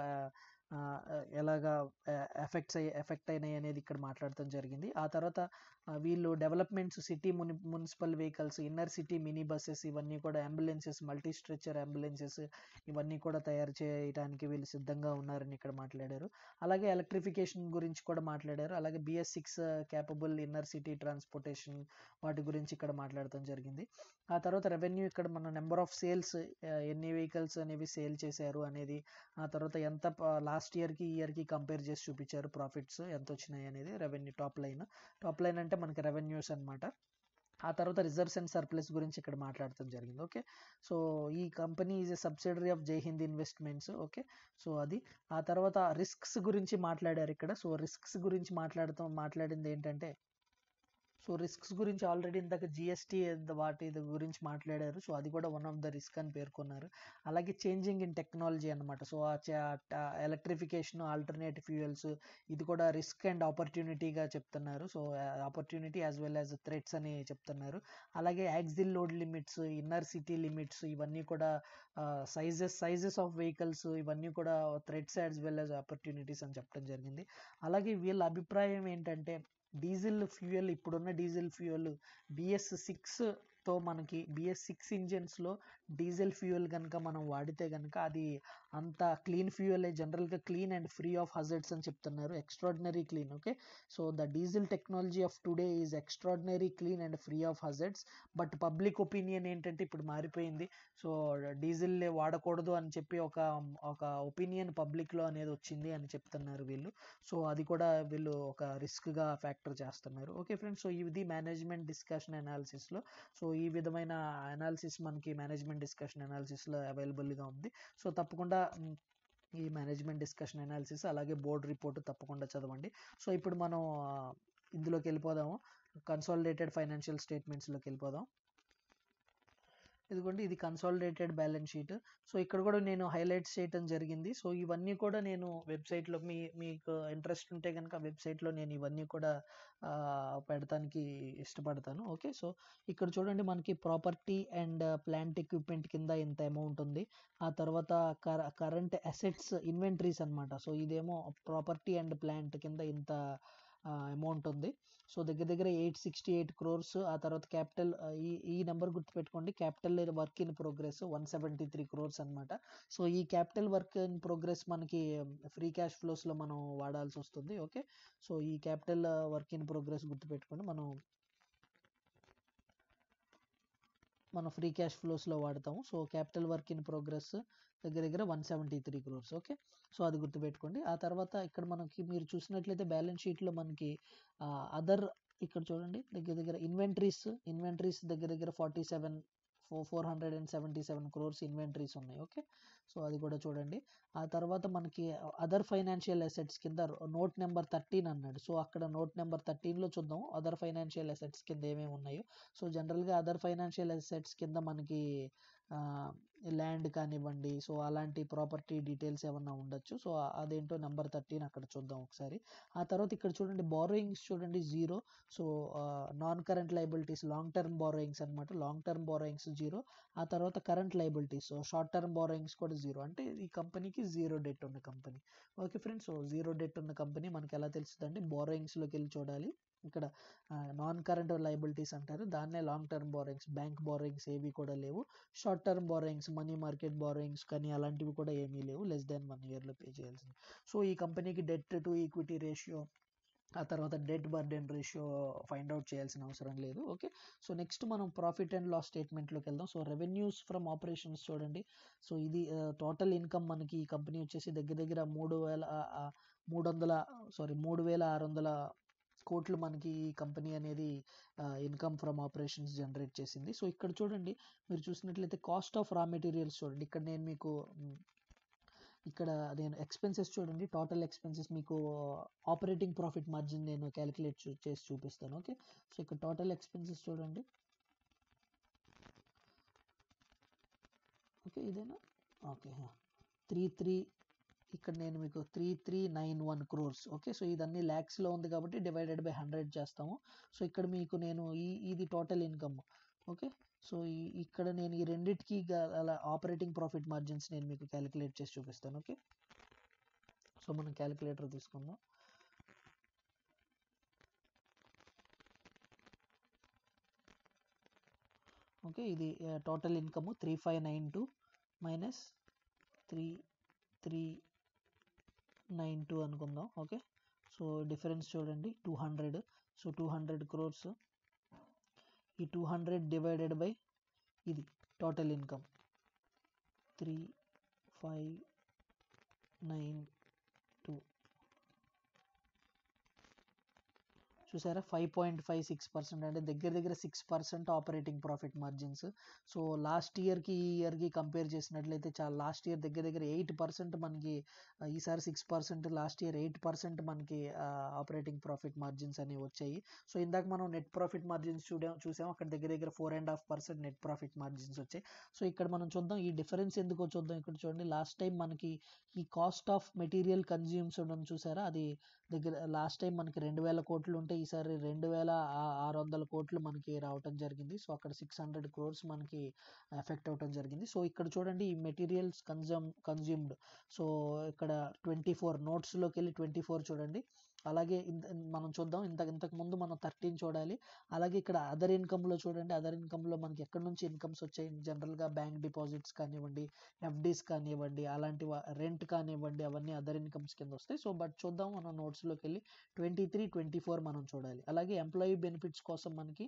ఎలాగా ఎఫెక్ట్ అయినాయి అనేది ఇక్కడ మాట్లాడటం జరిగింది. ఆ తర్వాత వీళ్ళు developments, city municipal vehicles, inner city mini buses, ఇవన్నీ కూడా అంబులెన్సెస్, మల్టీ స్ట్రెచర్ అంబులెన్సెస్, ఇవన్నీ కూడా తయారు చేయడానికి వీళ్ళు సిద్ధంగా ఉన్నారని ఇక్కడ మాట్లాడారు. అలాగే ఎలక్ట్రిఫికేషన్ గురించి కూడా మాట్లాడారు. అలాగే BS6 capable inner city transportation, వాటి గురించి ఇక్కడ మాట్లాడటం జరిగింది. ఆ తర్వాత రెవెన్యూ, ఇక్కడ మన నెంబర్ ఆఫ్ సేల్స్, ఎన్ని వెహికల్స్ అనేవి సేల్ చేశారు అనేది, ఆ తర్వాత ఎంత లాస్ట్ ఇయర్కి ఈ ఇయర్కి కంపేర్ చేసి చూపించారు, ప్రాఫిట్స్ ఎంత వచ్చినాయి అనేది, రెవెన్యూ టాప్ లైన్ అంటే మనకి రెవెన్యూస్ అనమాట. ఆ తర్వాత రిజర్వ్స్ అండ్ సర్ప్లస్ గురించి ఇక్కడ మాట్లాడటం జరిగింది. ఓకే, సో ఈ company is a subsidiary of Jai Hind investments. Okay, so అది. ఆ తర్వాత రిస్క్స్ గురించి మాట్లాడారు ఇక్కడ. సో రిస్క్స్ గురించి మాట్లాడింది ఏంటంటే, సో రిస్క్స్ గురించి ఆల్రెడీ ఇందాక GST వాటి గురించి మాట్లాడారు. సో అది కూడా వన్ ఆఫ్ ద రిస్క్ అని పేర్కొన్నారు. అలాగే చేంజింగ్ ఇన్ టెక్నాలజీ అనమాట. సో ఎలక్ట్రిఫికేషన్, ఆల్టర్నేటివ్ ఫ్యూయల్స్, ఇది కూడా రిస్క్ అండ్ ఆపర్చునిటీగా చెప్తున్నారు. So opportunity as well as threats అని చెప్తున్నారు. అలాగే axle load limits, inner city limits, ఇవన్నీ కూడా సైజెస్ ఆఫ్ వెహికల్స్, ఇవన్నీ కూడా threats as well as opportunities అని చెప్పడం జరిగింది. అలాగే వీళ్ళ అభిప్రాయం ఏంటంటే, ఇప్పుడున్న డీజిల్ ఫ్యూయల్ BS6తో మనకి BS6 ఇంజన్స్లో డీజిల్ ఫ్యూయల్ కనుక మనం వాడితే కనుక అది అంత క్లీన్ ఫ్యూయలే, జనరల్గా clean and free of hazards అని చెప్తున్నారు. Extraordinary clean. Okay, so the diesel technology of today is extraordinary clean and free of hazards. But public opinion ఏంటంటే ఇప్పుడు మారిపోయింది. సో డీజిల్ వాడకూడదు అని చెప్పి ఒక ఒపీనియన్ పబ్లిక్లో అనేది వచ్చింది అని చెప్తున్నారు వీళ్ళు. సో అది కూడా వీళ్ళు ఒక రిస్క్గా ఫ్యాక్టర్ చేస్తున్నారు. ఓకే ఫ్రెండ్స్, సో ఇది మేనేజ్మెంట్ డిస్కషన్ అనాలిసిస్లో. సో ఈ విధమైన అనాలిసిస్ మనకి మేనేజ్మెంట్ డిస్కషన్ అనాలిసిస్లో అవైలబుల్గా ఉంది. సో తప్పకుండా ఈ మేనేజ్మెంట్ డిస్కషన్ అనాలిసిస్ అలాగే బోర్డ్ రిపోర్ట్ తప్పకుండా చదవండి. సో ఇప్పుడు మనం ఇందులోకి వెళ్ళిపోదాము, కన్సాలిడేటెడ్ ఫైనాన్షియల్ స్టేట్మెంట్స్లోకి వెళ్ళిపోదాం. ఇదిగోండి, ఇది కన్సాలిడేటెడ్ బ్యాలెన్స్ షీట్. సో ఇక్కడ కూడా నేను హైలైట్స్ చేయటం జరిగింది. సో ఇవన్నీ కూడా నేను వెబ్సైట్లో, మీకు ఇంట్రెస్ట్ ఉంటే కనుక వెబ్సైట్లో నేను ఇవన్నీ కూడా పెడతానికి ఇష్టపడతాను. ఓకే, సో ఇక్కడ చూడండి, మనకి ప్రాపర్టీ అండ్ ప్లాంట్ ఎక్విప్మెంట్ కింద ఇంత అమౌంట్ ఉంది. ఆ తర్వాత కరెంట్ అసెట్స్ ఇన్వెంటరీస్ అనమాట. సో ఇదేమో ప్రాపర్టీ అండ్ ప్లాంట్ కింద ఇంత అమౌంట్ ఉంది. సో దగ్గర దగ్గర 868 crores. ఆ తర్వాత క్యాపిటల్ ఈ నెంబర్ గుర్తుపెట్టుకోండి, capital work in progress 173 crores అనమాట. సో ఈ క్యాపిటల్ వర్క్ ఇన్ ప్రోగ్రెస్ మనకి ఫ్రీ క్యాష్ ఫ్లోస్లో మనం వాడాల్సి వస్తుంది. ఓకే, సో ఈ క్యాపిటల్ వర్క్ ఇన్ ప్రోగ్రెస్ గుర్తుపెట్టుకోండి, మనం ఫ్రీ క్యాష్ ఫ్లోస్లో వాడతాము. So capital work in progress దగ్గర దగ్గర 173 crores. ఓకే, సో అది గుర్తుపెట్టుకోండి. ఆ తర్వాత ఇక్కడ మనకి మీరు చూసినట్లయితే బ్యాలెన్స్ షీట్లో మనకి అదర్ ఇక్కడ చూడండి దగ్గర దగ్గర ఇన్వెంటరీస్ దగ్గర దగ్గర 477 crores ఇన్వెంటరీస్ ఉన్నాయి. ఓకే, సో అది కూడా చూడండి. ఆ తర్వాత మనకి అదర్ ఫైనాన్షియల్ అసెట్స్ కింద నోట్ నెంబర్ 13 అన్నాడు. సో అక్కడ నోట్ నెంబర్ 13లో చూద్దాం అదర్ ఫైనాన్షియల్ అసెట్స్ కింద ఏమేమి ఉన్నాయో. సో జనరల్గా అదర్ ఫైనాన్షియల్ అసెట్స్ కింద మనకి ల్యాండ్ కానివ్వండి, సో అలాంటి ప్రాపర్టీ డీటెయిల్స్ ఏమన్నా ఉండొచ్చు. సో అదేంటో నెంబర్ 13 అక్కడ చూద్దాం ఒకసారి. ఆ తర్వాత ఇక్కడ చూడండి బారోయింగ్స్ చూడండి 0. So non current liabilities long term borrowings అనమాట, లాంగ్ టర్మ్ బారోయింగ్స్ 0. ఆ తర్వాత current liabilities short term borrowings కూడా 0, అంటే ఈ కంపెనీకి 0 డెట్ ఉన్న company. Okay friends, so 0 debt ఉన్న కంపెనీ మనకి ఎలా తెలుస్తుందండి, బారోయింగ్స్లోకి వెళ్ళి చూడాలి. ఇక్కడ నాన్ కరెంట్ లైబిలిటీస్ అంటారు, దాన్నే long term borrowings. Bank borrowings ఏవి కూడా లేవు. Short term borrowings money market borrowings కానీ అలాంటివి కూడా ఏమీ లేవు, లెస్ దాన్ 1 yearలో పే చేయాల్సింది. సో ఈ కంపెనీకి డెట్ టు ఈక్విటీ రేషియో, ఆ తర్వాత debt burden ratio find out చేయాల్సిన అవసరం లేదు. ఓకే, సో నెక్స్ట్ మనం ప్రాఫిట్ అండ్ లాస్ స్టేట్మెంట్లోకి వెళ్దాం. సో రెవెన్యూస్ ఫ్రమ్ ఆపరేషన్స్ చూడండి. సో ఇది టోటల్ ఇన్కమ్ మనకి ఈ కంపెనీ వచ్చేసి దగ్గర దగ్గర 3,600 కోట్లు మనకి ఈ కంపెనీ అనేది ఇన్కమ్ ఫ్రమ్ ఆపరేషన్స్ జనరేట్ చేసింది. సో ఇక్కడ చూడండి మీరు చూసినట్లయితే కాస్ట్ ఆఫ్ రా మెటీరియల్స్ చూడండి. ఇక్కడ నేను ఎక్స్పెన్సెస్ చూడండి, టోటల్ ఎక్స్పెన్సెస్ మీకు ఆపరేటింగ్ ప్రాఫిట్ మార్జిన్ నేను క్యాలిక్యులేట్ చేసి చూపిస్తాను. ఓకే, సో ఇక్కడ టోటల్ ఎక్స్పెన్సెస్ చూడండి. ఓకే ఇదేనా, ఓకే 33 ఇక్కడ నేను మీకు 3391 crores. ఓకే, సో ఇదన్నీ ల్యాక్స్లో ఉంది కాబట్టి డివైడెడ్ బై 100 చేస్తాము. సో ఇక్కడ మీకు నేను ఇది టోటల్ ఇన్కమ్. ఓకే, సో ఇక్కడ నేను ఈ రెండిటికి అలా ఆపరేటింగ్ ప్రాఫిట్ మార్జిన్స్ నేను మీకు క్యాలిక్యులేట్ చేసి చూపిస్తాను. ఓకే, సో మనం క్యాలిక్యులేటర్ తీసుకుందాం. ఓకే, ఇది టోటల్ ఇన్కమ్ 3592 మైనస్ 3392 అనుకుందాం. ఓకే, సో డిఫరెన్స్ చూడండి 200. సో 200 crores, ఈ 200 డివైడెడ్ బై ఇది టోటల్ ఇన్కమ్ 3592 చూసారా, 5.56%, అంటే దగ్గర దగ్గర 6% operating profit margins. So last ఇయర్కి ఈ ఇయర్కి కంపేర్ చేసినట్లయితే చాలా, లాస్ట్ ఇయర్ దగ్గర దగ్గర 8% మనకి, ఈసారి 6%, లాస్ట్ ఇయర్ 8% మనకి ఆపరేటింగ్ ప్రాఫిట్ మార్జిన్స్ అనేవి వచ్చాయి. సో ఇందాక మనం నెట్ ప్రాఫిట్ మార్జిన్స్ చూసాం, అక్కడ దగ్గర దగ్గర 4.5% నెట్ ప్రాఫిట్ మార్జిన్స్ వచ్చాయి. సో ఇక్కడ మనం చూద్దాం ఈ డిఫరెన్స్ ఎందుకో చూద్దాం. ఇక్కడ చూడండి లాస్ట్ టైం మనకి ఈ కాస్ట్ ఆఫ్ మెటీరియల్ కన్జ్యూమ్స్ ఉండడం చూసారా, అది దగ్గర లాస్ట్ టైం మనకి 2000 కోట్లు ఉంటే ఈసారి 2600 కోట్లు మనకి రావటం జరిగింది. సో అక్కడ 600 crores మనకి ఎఫెక్ట్ అవటం జరిగింది. సో ఇక్కడ చూడండి ఈ మెటీరియల్స్ కన్జ్యూమ్డ్, సో ఇక్కడ 24 నోట్స్లోకి వెళ్ళి 24 చూడండి. అలాగే మనం చూద్దాం, ఇంతకు ముందు మనం 13 చూడాలి. అలాగే ఇక్కడ అదర్ ఇన్కమ్లో చూడండి, అదర్ ఇన్కమ్లో మనకి ఎక్కడి నుంచి ఇన్కమ్స్ వచ్చాయి, జనరల్గా బ్యాంక్ డిపాజిట్స్ కానివ్వండి, ఎఫ్డీస్ కానివ్వండి, అలాంటి రెంట్ కానివ్వండి, అవన్నీ అదర్ ఇన్కమ్స్ కింద వస్తాయి. సో బట్ చూద్దాం మనం నోట్స్లోకి వెళ్ళి 23, 24 మనం చూడాలి. అలాగే ఎంప్లాయీ బెనిఫిట్స్ కోసం మనకి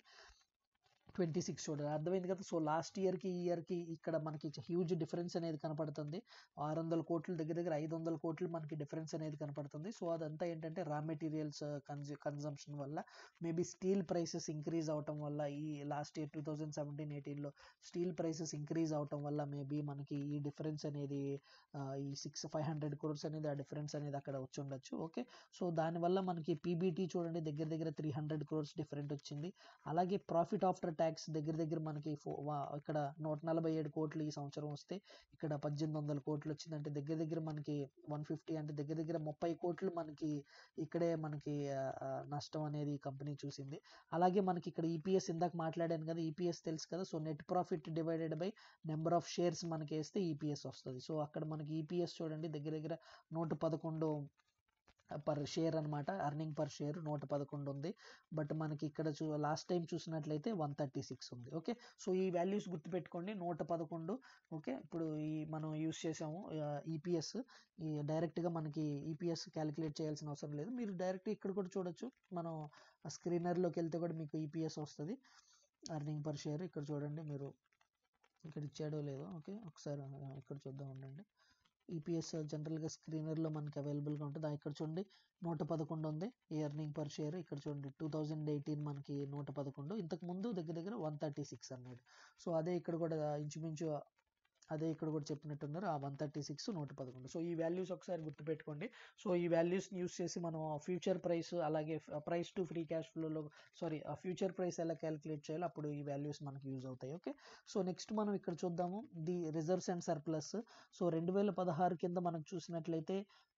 26 చూడాలి. అర్థమైంది కదా. సో లాస్ట్ ఇయర్కి ఈ ఇయర్కి ఇక్కడ మనకి హ్యూజ్ డిఫరెన్స్ అనేది కనపడుతుంది. 600 కోట్లు దగ్గర దగ్గర 500 కోట్లు మనకి డిఫరెన్స్ అనేది కనపడుతుంది. సో అదంతా ఏంటంటే రా మెటీరియల్స్ కన్జంప్షన్ వల్ల, మేబీ స్టీల్ ప్రైసెస్ ఇంక్రీజ్ అవటం వల్ల, ఈ లాస్ట్ ఇయర్ 2017-18లో స్టీల్ ప్రైసెస్ ఇంక్రీజ్ అవటం వల్ల మేబీ మనకి ఈ డిఫరెన్స్ అనేది ఈ 500 crores అనేది ఆ డిఫరెన్స్ అనేది అక్కడ వచ్చి ఉండొచ్చు. ఓకే, సో దానివల్ల మనకి పీబీటీ చూడండి దగ్గర దగ్గర 300 crores డిఫరెంట్ వచ్చింది. అలాగే ప్రాఫిట్ ఆఫ్టర్ ట్యాక్స్ దగ్గర దగ్గర మనకి ఇక్కడ 147 కోట్లు ఈ సంవత్సరం వస్తే ఇక్కడ 1800 కోట్లు వచ్చింది, అంటే దగ్గర దగ్గర మనకి 150, అంటే దగ్గర దగ్గర 30 కోట్లు మనకి ఇక్కడే మనకి నష్టం అనేది ఈ కంపెనీ చూసింది. అలాగే మనకి ఇక్కడ ఈపీఎస్ ఇందాక మాట్లాడాను కదా, ఈపీఎస్ తెలుసు కదా. So net profit divided by number of shares మనకి వేస్తే ఈపీఎస్ వస్తుంది. సో అక్కడ మనకి ఈపీఎస్ చూడండి దగ్గర దగ్గర 111 పర్ షేర్ అనమాట. ఎర్నింగ్ పర్ షేర్ 111 ఉంది. బట్ మనకి ఇక్కడ లాస్ట్ టైం చూసినట్లయితే 136 ఉంది. ఓకే, సో ఈ వాల్యూస్ గుర్తుపెట్టుకోండి. 111. ఓకే, ఇప్పుడు ఈ మనం యూస్ చేసాము ఈపీఎస్. ఈ డైరెక్ట్గా మనకి ఈపీఎస్ క్యాలిక్యులేట్ చేయాల్సిన అవసరం లేదు. మీరు డైరెక్ట్ ఇక్కడ కూడా చూడొచ్చు. మనం స్క్రీనర్లోకి వెళ్తే కూడా మీకు ఈపీఎస్ వస్తుంది, ఎర్నింగ్ పర్ షేర్. ఇక్కడ చూడండి, మీరు ఇక్కడ ఇచ్చాడో లేదో. ఓకే, ఒకసారి ఇక్కడ చూద్దాం ఉండండి. ఈపీఎస్ జనరల్గా స్క్రీనర్లో మనకి అవైలబుల్గా ఉంటుంది. ఇక్కడ చూడండి 111 ఉంది ఈ ఎర్నింగ్ పర్ షేర్. ఇక్కడ చూడండి 2018 మనకి 111, ఇంతకు ముందు దగ్గర దగ్గర 136 అన్నాడు. సో అదే ఇక్కడ కూడా ఇంచుమించు అదే ఇక్కడ కూడా చెప్పినట్టున్నారు, ఆ 136, 111. సో ఈ వాల్యూస్ ఒకసారి గుర్తుపెట్టుకోండి. సో ఈ వాల్యూస్ని యూస్ చేసి మనం ఫ్యూచర్ ప్రైస్, అలాగే ప్రైస్ టు ఫ్రీ క్యాష్ ఫ్లోలో ఫ్యూచర్ ప్రైస్ ఎలా క్యాలిక్యులేట్ చేయాలి, అప్పుడు ఈ వాల్యూస్ మనకి యూజ్ అవుతాయి. ఓకే, సో నెక్స్ట్ మనం ఇక్కడ చూద్దాము the reserves and surplus. So 2016 కింద మనం చూసినట్లయితే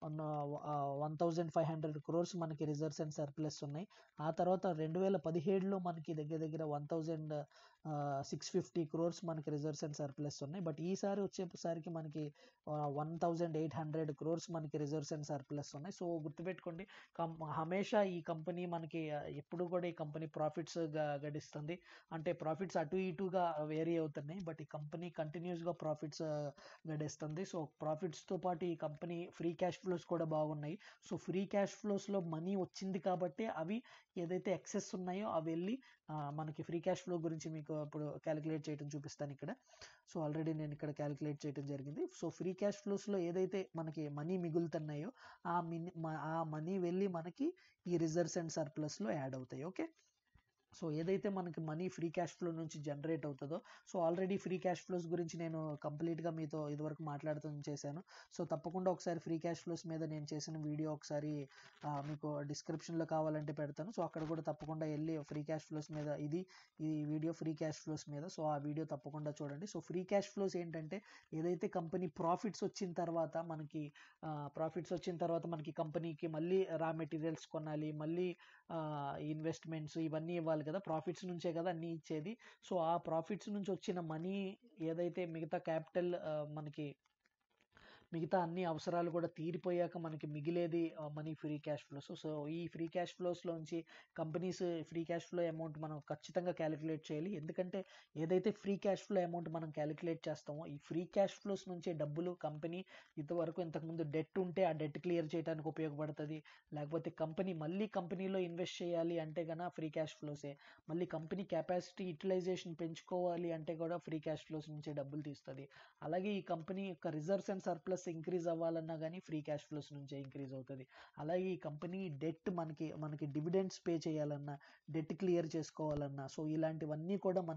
1500 crores మనకి రిజర్వ్స్ అండ్ సర్ప్లస్ ఉన్నాయి. ఆ తర్వాత 2017లో మనకి దగ్గర దగ్గర 1650 crores మనకి రిజర్వ్స్ అండ్ సర్ప్లస్ ఉన్నాయి. బట్ ఈసారి వచ్చేసరికి మనకి 1800 crores మనకి రిజర్వ్స్ అండ్ సర్ప్లస్ ఉన్నాయి. సో గుర్తుపెట్టుకోండి, హమేషా ఈ కంపెనీ మనకి ఎప్పుడు కూడా ఈ కంపెనీ ప్రాఫిట్స్ గడిస్తుంది. అంటే ప్రాఫిట్స్ అటు ఇటుగా వేరీ అవుతున్నాయి, బట్ ఈ కంపెనీ కంటిన్యూస్గా ప్రాఫిట్స్ గడిస్తుంది. సో ప్రాఫిట్స్తో పాటు ఈ కంపెనీ ఫ్రీ క్యాష్ ఫ్లోస్ కూడా బాగున్నాయి. సో ఫ్రీ క్యాష్ ఫ్లోస్లో మనీ వచ్చింది కాబట్టి అవి ఏదైతే ఎక్సెస్ ఉన్నాయో అవి వెళ్ళి మనకి ఫ్రీ క్యాష్ ఫ్లో గురించి మీకు ఇప్పుడు క్యాలిక్యులేట్ చేయడం చూపిస్తాను ఇక్కడ. సో ఆల్రెడీ నేను ఇక్కడ క్యాలిక్యులేట్ చేయడం జరిగింది. సో ఫ్రీ క్యాష్ ఫ్లోస్లో ఏదైతే మనకి మనీ మిగులుతున్నాయో ఆ మనీ వెళ్ళి మనకి ఈ రిజర్వ్స్ అండ్ సర్ప్లస్లో యాడ్ అవుతాయి. ఓకే, సో ఏదైతే మనకి మనీ ఫ్రీ క్యాష్ ఫ్లో నుంచి జనరేట్ అవుతుందో, so already free cash flows గురించి నేను కంప్లీట్గా మీతో ఇదివరకు మాట్లాడుతూ చేశాను. సో తప్పకుండా ఒకసారి ఫ్రీ క్యాష్ ఫ్లోస్ మీద నేను చేసిన వీడియో ఒకసారి మీకు డిస్క్రిప్షన్లో కావాలంటే పెడతాను. సో అక్కడ కూడా తప్పకుండా వెళ్ళి ఫ్రీ క్యాష్ ఫ్లోస్ మీద ఈ వీడియో ఫ్రీ క్యాష్ ఫ్లోస్ మీద, సో ఆ వీడియో తప్పకుండా చూడండి. సో ఫ్రీ క్యాష్ ఫ్లోస్ ఏంటంటే ఏదైతే కంపెనీ ప్రాఫిట్స్ వచ్చిన తర్వాత మనకి కంపెనీకి మళ్ళీ రా మెటీరియల్స్ కొనాలి, మళ్ళీ ఇన్వెస్ట్మెంట్స్ ఇవన్నీ ఇవ్వాలి కదా, ప్రాఫిట్స్ నుంచే కదా అన్నీ ఇచ్చేది. సో ఆ ప్రాఫిట్స్ నుంచి వచ్చిన మనీ ఏదైతే మిగతా క్యాపిటల్ మనకి మిగతా అన్ని అవసరాలు కూడా తీరిపోయాక మనకి మిగిలేది money free cash flows. So ఈ ఫ్రీ క్యాష్ ఫ్లోస్లోంచి companies free cash flow amount మనం ఖచ్చితంగా క్యాలిక్యులేట్ చేయాలి. ఎందుకంటే ఏదైతే ఫ్రీ క్యాష్ ఫ్లో అమౌంట్ మనం క్యాలిక్యులేట్ చేస్తామో ఈ ఫ్రీ క్యాష్ ఫ్లోస్ నుంచే డబ్బులు కంపెనీ ఇంతకుముందు డెట్ ఉంటే ఆ డెట్ క్లియర్ చేయడానికి ఉపయోగపడుతుంది. లేకపోతే కంపెనీలో ఇన్వెస్ట్ చేయాలి అంటే కన్నా ఫ్రీ క్యాష్ ఫ్లోసే. మళ్ళీ కంపెనీ కెపాసిటీ యూటిలైజేషన్ పెంచుకోవాలి అంటే కూడా ఫ్రీ క్యాష్ ఫ్లోస్ నుంచే డబ్బులు తీస్తుంది. అలాగే ఈ కంపెనీ యొక్క రిజర్వ్స్ అండ్ సర్ప్లస్ ఇంక్రీజ్ అవ్వాలన్నా కానీ ఫ్రీ క్యాష్ ఫ్లోస్ నుంచే ఇంక్రీజ్ అవుతుంది. అలాగే ఈ కంపెనీ డెట్ మనకి డివిడెండ్స్ పే చేయాలన్నా, డెట్ క్లియర్ చేసుకోవాలన్నా, సో ఇలాంటివన్నీ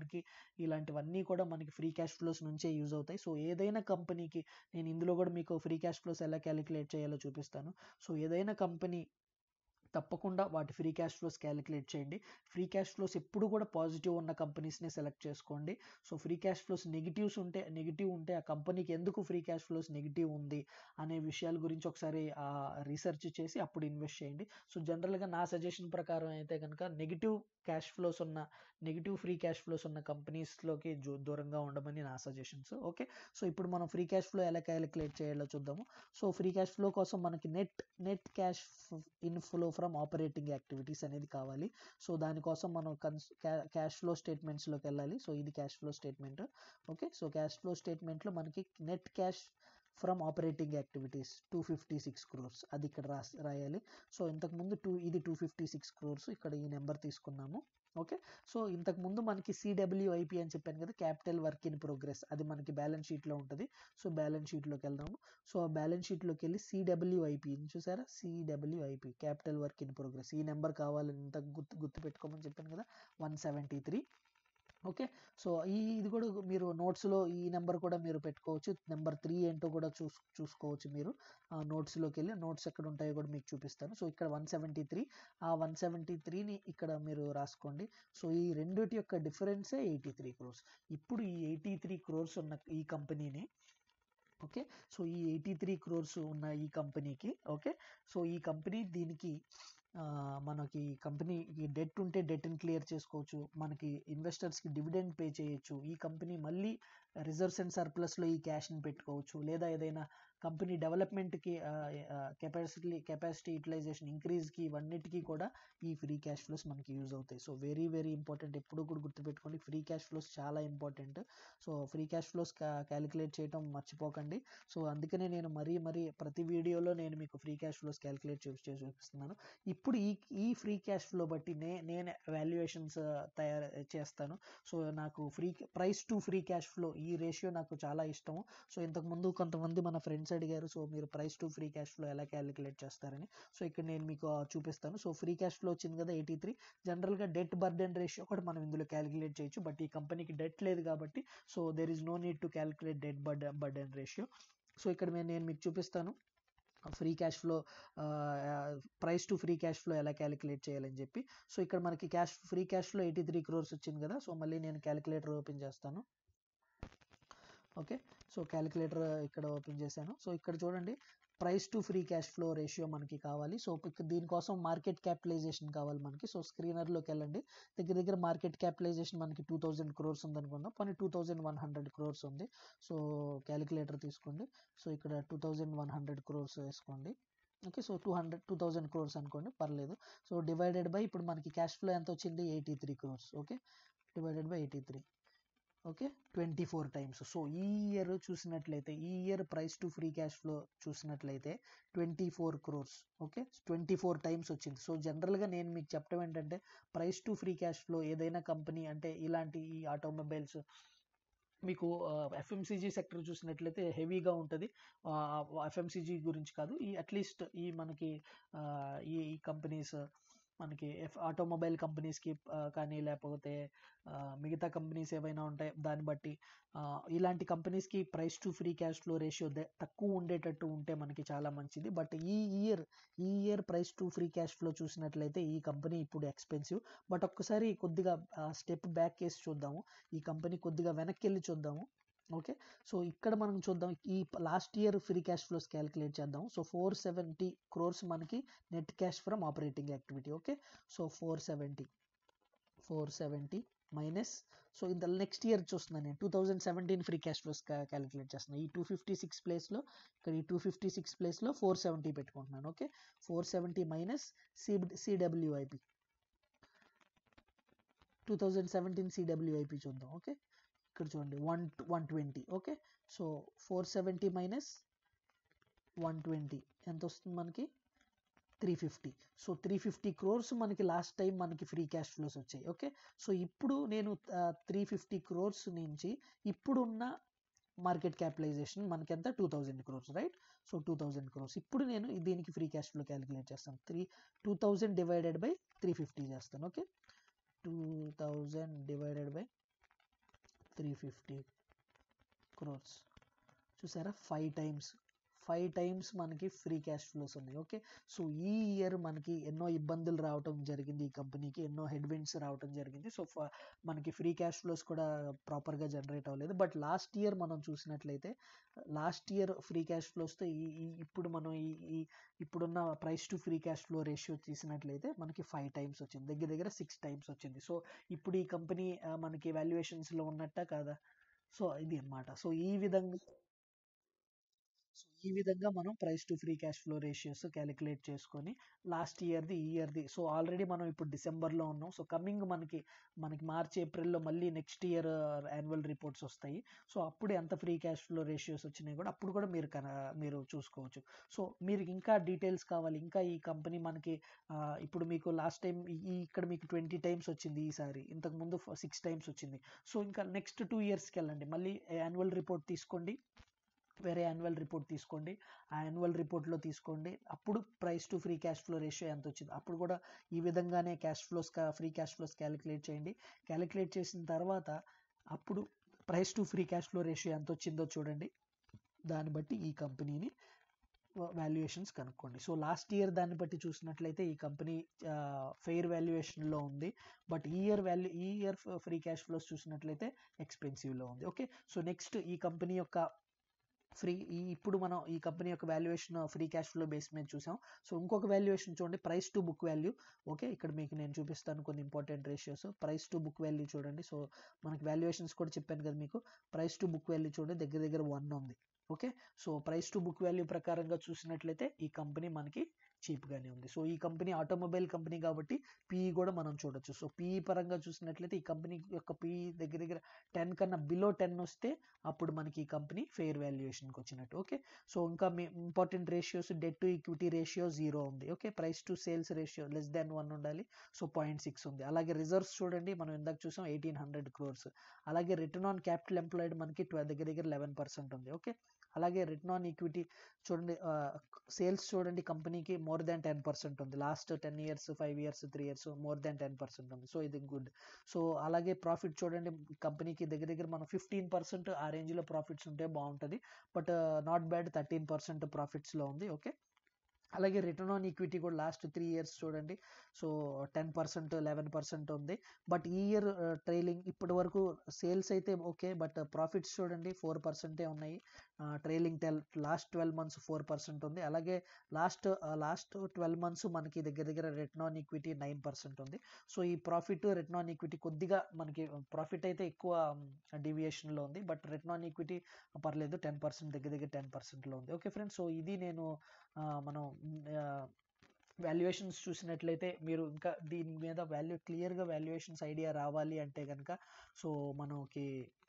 కూడా మనకి ఫ్రీ క్యాష్ ఫ్లోస్ నుంచే యూజ్ అవుతాయి. సో ఏదైనా కంపెనీకి నేను ఇందులో కూడా మీకు ఫ్రీ క్యాష్ ఫ్లోస్ ఎలా క్యాలిక్యులేట్ చేయాలో చూపిస్తాను. సో ఏదైనా కంపెనీ తప్పకుండా వాటి ఫ్రీ క్యాష్ ఫ్లోస్ క్యాలిక్యులేట్ చేయండి. ఫ్రీ క్యాష్ ఫ్లోస్ ఎప్పుడు కూడా పాజిటివ్ ఉన్న కంపెనీస్ని సెలెక్ట్ చేసుకోండి. So free cash flows negative ఉంటే ఆ కంపెనీకి ఎందుకు ఫ్రీ క్యాష్ ఫ్లోస్ నెగిటివ్ ఉంది అనే విషయాల గురించి ఒకసారి రీసెర్చ్ చేసి అప్పుడు ఇన్వెస్ట్ చేయండి. సో జనరల్గా నా సజెషన్ ప్రకారం అయితే కనుక నెగిటివ్ ఫ్రీ క్యాష్ ఫ్లోస్ ఉన్న కంపెనీస్లోకి దూరంగా ఉండమని నా సజెషన్స్. ఓకే, సో ఇప్పుడు మనం ఫ్రీ క్యాష్ ఫ్లో ఎలా క్యాలిక్యులేట్ చేయాలో చూద్దాము. సో ఫ్రీ క్యాష్ ఫ్లో కోసం మనకి net cash inflow from operating activities అనేది కావాలి. సో దానికోసం మనం క్యాష్ ఫ్లో స్టేట్మెంట్స్లోకి వెళ్ళాలి. సో ఇది cash flow statement. Okay, so cash flow స్టేట్మెంట్లో మనకి net cash from operating activities 256 crores అది ఇక్కడ రాయాలి. సో ఇంతకుముందు ఇది 256 crores, ఇక్కడ ఈ నెంబర్ తీసుకున్నాము. ఓకే, సో ఇంతకుముందు మనకి సిడబ్ల్యూఐపి అని చెప్పాను కదా, క్యాపిటల్ వర్క్ ఇన్ ప్రోగ్రెస్, అది మనకి బ్యాలెన్స్ షీట్లో ఉంటుంది. సో బ్యాలెన్స్ షీట్లోకి వెళ్దాము. సో ఆ బ్యాలెన్స్ షీట్లోకి వెళ్ళి సిడబ్ల్యూఐపి చూసారా, CWIP capital work in progress, ఈ నెంబర్ కావాలని ఇంత గుర్తు పెట్టుకోమని చెప్పాను కదా, 173. ఓకే, సో ఇది కూడా మీరు నోట్స్లో ఈ నెంబర్ కూడా మీరు పెట్టుకోవచ్చు. నెంబర్ 3 ఏంటో కూడా చూసుకోవచ్చు మీరు నోట్స్లోకి వెళ్ళి. నోట్స్ ఎక్కడ ఉంటాయో కూడా మీకు చూపిస్తాను. సో ఇక్కడ 173, ఆ 173ని ఇక్కడ మీరు రాసుకోండి. సో ఈ రెండిటి యొక్క డిఫరెన్సే 83 crores. ఇప్పుడు ఈ 83 crores ఉన్న ఈ కంపెనీని, ఓకే, సో ఈ 83 crores ఉన్న ఈ కంపెనీకి, ఓకే, సో ఈ కంపెనీ దీనికి మనకి కంపెనీకి డెట్ ఉంటే డెట్ని క్లియర్ చేసుకోవచ్చు, మనకి ఇన్వెస్టర్స్కి డివిడెండ్ పే చేయొచ్చు, ఈ కంపెనీ మళ్ళీ రిజర్వ్స్ అండ్ సర్ప్లస్లో ఈ క్యాష్ని పెట్టుకోవచ్చు, లేదా ఏదైనా కంపెనీ డెవలప్మెంట్కి, కెపాసిటీ యూటిలైజేషన్ ఇంక్రీజ్కి, ఇవన్నిటికీ కూడా ఈ ఫ్రీ క్యాష్ ఫ్లోస్ మనకి యూజ్ అవుతాయి. సో వెరీ వెరీ ఇంపార్టెంట్, ఎప్పుడు కూడా గుర్తుపెట్టుకోండి, ఫ్రీ క్యాష్ ఫ్లోస్ చాలా important. So free cash flows calculate చేయడం మర్చిపోకండి. సో అందుకనే నేను మరీ ప్రతి వీడియోలో నేను మీకు ఫ్రీ క్యాష్ ఫ్లోస్ క్యాలిక్యులేట్ చేసి చూపిస్తున్నాను. ఇప్పుడు ఈ ఫ్రీ క్యాష్ ఫ్లో బట్టి నేను వాల్యుయేషన్స్ తయారు చేస్తాను. సో నాకు price to free cash flow ఈ రేషియో నాకు చాలా ఇష్టము. సో ఇంతకుముందు కొంతమంది మన ఫ్రెండ్స్ అడిగారు, సో మీరు price to free cash flow ఎలా క్యాలిక్యులేట్ చేస్తారని. సో ఇక్కడ నేను మీకు చూపిస్తాను. సో ఫ్రీ క్యాష్ ఫ్లో వచ్చింది కదా 83. జనరల్గా డెట్ బర్డెన్ రేషియో కూడా మనం ఇందులో క్యాలిక్యులేట్ చేయొచ్చు, బట్ ఈ కంపెనీకి డెట్ లేదు కాబట్టి so there is no need to calculate debt burden ratio. So ఇక్కడ నేను మీకు చూపిస్తాను free cash flow, price to free cash flow ఎలా క్యాలిక్యులేట్ చేయాలని చెప్పి. సో ఇక్కడ మనకి ఫ్రీ క్యాష్ ఫ్లో 83 crores వచ్చింది కదా. సో మళ్ళీ నేను క్యాలిక్యులేటర్ ఓపెన్ చేస్తాను. ఓకే, సో క్యాలిక్యులేటర్ ఇక్కడ ఓపెన్ చేశాను. సో ఇక్కడ చూడండి, price to free cash flow ratio మనకి కావాలి. సో దీనికోసం మార్కెట్ క్యాపిటలైజేషన్ కావాలి మనకి. సో స్క్రీనర్లోకి వెళ్ళండి, దగ్గర మార్కెట్ క్యాపిటలైజేషన్ మనకి 2000 crores ఉంది అనుకుందాం, కానీ 2100 crores ఉంది. సో క్యాలిక్యులేటర్ తీసుకోండి. సో ఇక్కడ 2100 crores వేసుకోండి. ఓకే, సో 2000 crores అనుకోండి, పర్లేదు. సో డివైడెడ్ బై, ఇప్పుడు మనకి క్యాష్ ఫ్లో ఎంత వచ్చింది, 83 crores. Okay, divided by 83. Okay, 24 times. So ఈ ఇయర్ చూసినట్లయితే, ఈ year price to free cash flow చూసినట్లయితే 24 crores. ఓకే, 24 times వచ్చింది. సో జనరల్గా నేను మీకు చెప్పడం ఏంటంటే, price to free cash flow ఏదైనా కంపెనీ అంటే ఇలాంటి ఈ ఆటోమొబైల్స్, మీకు ఎఫ్ఎంసీజీ సెక్టర్ చూసినట్లయితే హెవీగా ఉంటుంది. ఎఫ్ఎంసీజీ గురించి కాదు, ఈ అట్లీస్ట్ ఈ మనకి ఈ కంపెనీస్ మనకి ఆటోమొబైల్ కంపెనీస్కి కానీ, లేకపోతే మిగతా కంపెనీస్ ఏవైనా ఉంటాయి దాన్ని బట్టి, ఇలాంటి కంపెనీస్కి price to free cash flow ratio తక్కువ ఉండేటట్టు ఉంటే మనకి చాలా మంచిది. బట్ ఈ year price to free cash flow చూసినట్లయితే ఈ కంపెనీ ఇప్పుడు ఎక్స్పెన్సివ్. బట్ ఒక్కసారి కొద్దిగా స్టెప్ బ్యాక్ కేసి చూద్దాము, ఈ కంపెనీ కొద్దిగా వెనక్కి వెళ్ళి చూద్దాము. ఓకే, సో ఇక్కడ మనం చూద్దాం, ఈ last year free cash flows calculate చేద్దాం. సో 470 crores మనకి net cash from operating activity. Okay, so 470 minus, so ఇంత నెక్స్ట్ ఇయర్ చూస్తున్నాను నేను 2017 ఫ్రీ క్యాష్ ఫ్లోస్ క్యాలిక్యులేట్ చేస్తున్నాను. ఈ 256 ప్లేస్లో, ఇక్కడ ఈ 256 ప్లేస్లో 470 పెట్టుకుంటున్నాను. ఓకే, 470 మైనస్ సిడబ్ల్యూఐపి, 2017 సిడబ్ల్యూఐపి చూద్దాం. ఓకే, ఇక్కడ చూడండి 120. ఓకే, సో 470 మైనస్ 120 ఎంత వస్తుంది మనకి, 350. సో 350 crores మనకి లాస్ట్ టైం మనకి ఫ్రీ క్యాష్ ఫ్లోస్ వచ్చాయి. ఓకే, సో ఇప్పుడు నేను 350 crores నుంచి ఇప్పుడున్న మార్కెట్ క్యాపిటలైజేషన్ మనకి ఎంత, 2000 crores, రైట్. సో 2000 crores ఇప్పుడు నేను దీనికి ఫ్రీ క్యాష్ ఫ్లో క్యాలిక్యులేట్ చేస్తాను. 2000 డివైడెడ్ బై 350 చేస్తాను. Okay, 2000 divided by 350 crores. చూసారా, 5 times మనకి ఫ్రీ క్యాష్ ఫ్లోస్ ఉన్నాయి. ఓకే, సో ఈ ఇయర్ మనకి ఎన్నో ఇబ్బందులు రావటం జరిగింది, ఈ కంపెనీకి ఎన్నో హెడ్విండ్స్ రావటం జరిగింది. సో మనకి ఫ్రీ క్యాష్ ఫ్లోస్ కూడా ప్రాపర్గా జనరేట్ అవ్వలేదు. బట్ లాస్ట్ ఇయర్ మనం చూసినట్లయితే, లాస్ట్ ఇయర్ ఫ్రీ క్యాష్ ఫ్లోస్తో ఇప్పుడు మనం ఇప్పుడున్న price to free cash flow ratio తీసినట్లయితే మనకి 5 times వచ్చింది, దగ్గర 6 times వచ్చింది. సో ఇప్పుడు ఈ కంపెనీ మనకి వాల్యుయేషన్స్లో ఉన్నట్ట కాదా. సో ఇది అన్నమాట. సో ఈ విధంగా మనం price to free cash flow ratios calculate చేసుకొని లాస్ట్ ఇయర్ది, ఈ ఇయర్ది, సో ఆల్రెడీ మనం ఇప్పుడు డిసెంబర్లో ఉన్నాం. సో కమింగ్ మనకి మార్చ్ ఏప్రిల్లో మళ్ళీ నెక్స్ట్ ఇయర్ యాన్యువల్ రిపోర్ట్స్ వస్తాయి. సో అప్పుడు ఎంత ఫ్రీ క్యాష్ ఫ్లో రేషియోస్ వచ్చినాయి కూడా అప్పుడు కూడా మీరు చూసుకోవచ్చు. సో మీరు ఇంకా డీటెయిల్స్ కావాలి, ఇంకా ఈ కంపెనీ మనకి ఇప్పుడు మీకు లాస్ట్ టైం ఇక్కడ మీకు 20 times వచ్చింది, ఈసారి ఇంతకుముందు 6 times వచ్చింది. సో ఇంకా నెక్స్ట్ 2 yearsకి వెళ్ళండి, మళ్ళీ యాన్యువల్ రిపోర్ట్ తీసుకోండి, వేరే యాన్యువల్ రిపోర్ట్ తీసుకోండి, ఆ యాన్యువల్ రిపోర్ట్లో తీసుకోండి, అప్పుడు price to free cash flow ratio ఎంత వచ్చింది, అప్పుడు కూడా ఈ విధంగానే ఫ్రీ క్యాష్ ఫ్లోస్ క్యాలిక్యులేట్ చేయండి. క్యాలిక్యులేట్ చేసిన తర్వాత అప్పుడు price to free cash flow ratio ఎంత వచ్చిందో చూడండి, దాన్ని బట్టి ఈ కంపెనీని వాల్యుయేషన్స్ కనుక్కోండి. సో లాస్ట్ ఇయర్ దాన్ని బట్టి చూసినట్లయితే ఈ కంపెనీ ఫెయిర్ వాల్యుయేషన్లో ఉంది, బట్ ఈ ఇయర్ ఫ్రీ క్యాష్ ఫ్లోస్ చూసినట్లయితే ఎక్స్పెన్సివ్లో ఉంది. ఓకే, సో నెక్స్ట్ ఈ కంపెనీ యొక్క ఇప్పుడు మనం ఈ కంపెనీ యొక్క valuation free cash flow base మీద చూసాం. సో ఇంకొక వాల్యుయేషన్ చూడండి, price to book value. Okay, ఇక్కడ మీకు నేను చూపిస్తాను కొన్ని important ratios. Price to book value చూడండి. సో మనకి వాల్యుయేషన్స్ కూడా చెప్పాను కదా మీకు, ప్రైస్ టు బుక్ వాల్యూ చూడండి, దగ్గర 1 ఉంది. Okay. So price to book value ప్రకారంగా చూసినట్లయితే ఈ కంపెనీ మనకి చీప్గానే ఉంది. సో ఈ కంపెనీ ఆటోమొబైల్ కంపెనీ కాబట్టి పీఈ కూడా మనం చూడొచ్చు. సో పీఈ పరంగా చూసినట్లయితే ఈ కంపెనీ యొక్క పీఈ దగ్గర దగ్గర 10 కన్నా బిలో 10 వస్తే అప్పుడు మనకి ఈ కంపెనీ ఫెయిర్ వాల్యుయేషన్కి వచ్చినట్టు. ఓకే. సో ఇంకా important ratios, debt to equity ratio 0 ఉంది. Okay. Price to sales ratio <1 ఉండాలి. సో 0.6 ఉంది. అలాగే రిజర్వ్స్ చూడండి, మనం ఇందాక చూసాం 1800 crores. అలాగే రిటర్న్ ఆన్ క్యాపిటల్ ఎంప్లాయిడ్ మనకి దగ్గర దగ్గర 11% ఉంది. ఓకే. అలాగే రిటర్న్ ఆన్ ఈక్విటీ చూడండి, సేల్స్ చూడండి కంపెనీకి మోర్ దాన్ 10% ఉంది. Last 10 years, 5 years, 3 years more than 10% ఉంది. సో ఇది గుడ్. సో అలాగే ప్రాఫిట్ చూడండి, కంపెనీకి దగ్గర దగ్గర మనం 15% ఆ రేంజ్లో ప్రాఫిట్స్ ఉంటే బాగుంటుంది. బట్ నాట్ బ్యాడ్, 13% ప్రాఫిట్స్లో ఉంది. ఓకే. అలాగే రిటర్న్ ఆన్ ఈక్విటీ కూడా లాస్ట్ 3 years చూడండి, సో 10%, 11% ఉంది. బట్ ఈ ఇయర్ ట్రైలింగ్ ఇప్పటి వరకు సేల్స్ అయితే ఓకే, బట్ ప్రాఫిట్స్ చూడండి 4% ఉన్నాయి. ట్రైలింగ్ లాస్ట్ 12 months 4% ఉంది. అలాగే లాస్ట్ 12 months మనకి దగ్గర దగ్గర రిటర్న్ ఆన్ ఈక్విటీ 9% ఉంది. సో ఈ ప్రాఫిట్ రిటర్న్ ఆన్ ఈక్విటీ కొద్దిగా మనకి ప్రాఫిట్ అయితే ఎక్కువ డీవియేషన్లో ఉంది, బట్ రిటర్న్ ఆన్ ఈక్విటీ పర్లేదు 10%, దగ్గర దగ్గర 10%లో ఉంది. ఓకే ఫ్రెండ్స్, సో ఇది నేను మనం వాల్యుయేషన్స్ చూసినట్లయితే మీరు ఇంకా దీని మీద క్లియర్గా వాల్యుయేషన్స్ ఐడియా రావాలి అంటే కనుక సో మనకి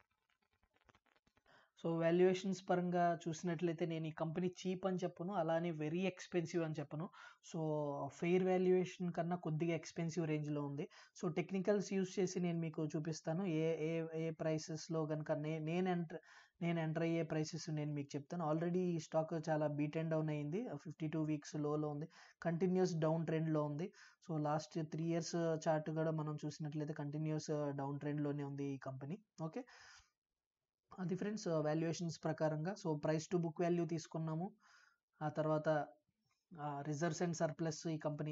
వాల్యుయేషన్స్ పరంగా చూసినట్లయితే నేను ఈ కంపెనీ చీప్ అని చెప్పను, అలానే వెరీ ఎక్స్పెన్సివ్ అని చెప్పను. సో ఫెయిర్ వాల్యుయేషన్ కన్నా కొద్దిగా ఎక్స్పెన్సివ్ రేంజ్లో ఉంది. సో టెక్నికల్స్ యూస్ చేసి నేను మీకు చూపిస్తాను ఏ ఏ ఏ ప్రైసెస్లో కనుక నేను ఎంటర్ అయ్యే ప్రైసెస్ నేను మీకు చెప్తాను. ఆల్రెడీ ఈ స్టాక్ చాలా బీట్ అండ్ డౌన్ అయింది, 52 weeks లోలో ఉంది, కంటిన్యూస్ డౌన్ ట్రెండ్లో ఉంది. సో లాస్ట్ 3 years చార్ట్ కూడా మనం చూసినట్లయితే కంటిన్యూస్ డౌన్ ట్రెండ్లోనే ఉంది ఈ కంపెనీ. ఓకే. అది ఫ్రెండ్స్ వాల్యుయేషన్స్ ప్రకారంగా. So price to book value తీసుకున్నాము. ఆ తర్వాత రిజర్వ్స్ అండ్ సర్ప్లస్ ఈ కంపెనీ.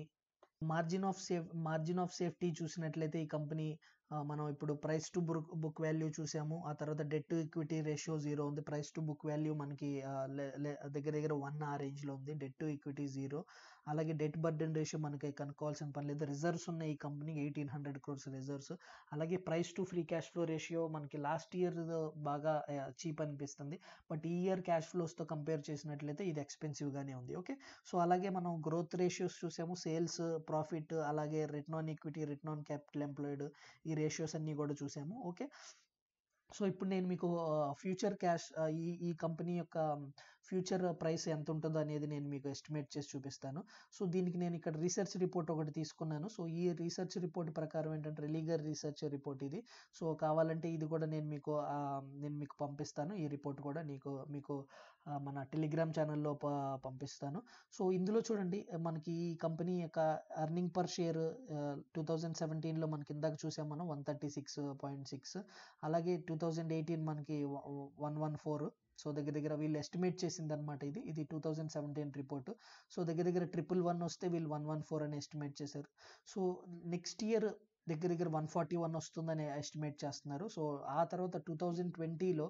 మార్జిన్ ఆఫ్ సేఫ్టీ చూసినట్లయితే ఈ కంపెనీ మనం ఇప్పుడు ప్రైస్ టు బుక్ వాల్యూ చూసాము. ఆ తర్వాత డెట్ టు ఈక్విటీ రేషియో 0 ఉంది. ప్రైస్ టు బుక్ వాల్యూ మనకి దగ్గర దగ్గర 1 ఆ రేంజ్లో ఉంది. Debt to equity 0. అలాగే డెట్ బర్డెన్ రేషియో మనకి కనుక్కోవాల్సిన పని లేదు. రిజర్వ్స్ ఉన్న ఈ కంపెనీకి 1800 crores రిజర్వ్స్. అలాగే price to free cash flow ratio మనకి లాస్ట్ ఇయర్ బాగా చీప్ అనిపిస్తుంది, బట్ ఈ ఇయర్ క్యాష్ ఫ్లోస్తో కంపేర్ చేసినట్లయితే ఇది ఎక్స్పెన్సివ్గానే ఉంది. ఓకే. సో అలాగే మనం గ్రోత్ రేషియోస్ చూసాము, సేల్స్, ప్రాఫిట్, అలాగే return on equity, return on capital employed, ఈ రేషియోస్ అన్నీ కూడా చూసాము. ఓకే. సో ఇప్పుడు నేను మీకు ఫ్యూచర్ క్యాష్ ఈ కంపెనీ యొక్క ఫ్యూచర్ ప్రైస్ ఎంత ఉంటుందో అనేది నేను మీకు ఎస్టిమేట్ చేసి చూపిస్తాను. సో దీనికి నేను ఇక్కడ రీసెర్చ్ రిపోర్ట్ ఒకటి తీసుకున్నాను. సో ఈ రీసెర్చ్ రిపోర్ట్ ప్రకారం ఏంటంటే రిలీగర్ రీసెర్చ్ రిపోర్ట్ ఇది. సో కావాలంటే ఇది కూడా నేను మీకు పంపిస్తాను. ఈ రిపోర్ట్ కూడా మీకు మన టెలిగ్రామ్ ఛానల్లో పంపిస్తాను. సో ఇందులో చూడండి, మనకి ఈ కంపెనీ యొక్క ఎర్నింగ్ పర్ షేర్ 2017లో మనకి ఇందాక చూసాం మనం 136.6. అలాగే 2018 మనకి 114. సో దగ్గర దగ్గర వీళ్ళు ఎస్టిమేట్ చేసింది అనమాట ఇది 2017 రిపోర్ట్. సో దగ్గర దగ్గర 111 వస్తే వీళ్ళు 114 అని ఎస్టిమేట్ చేశారు. సో నెక్స్ట్ ఇయర్ దగ్గర దగ్గర 141 వస్తుందని ఎస్టిమేట్ చేస్తున్నారు. సో ఆ తర్వాత 2020లో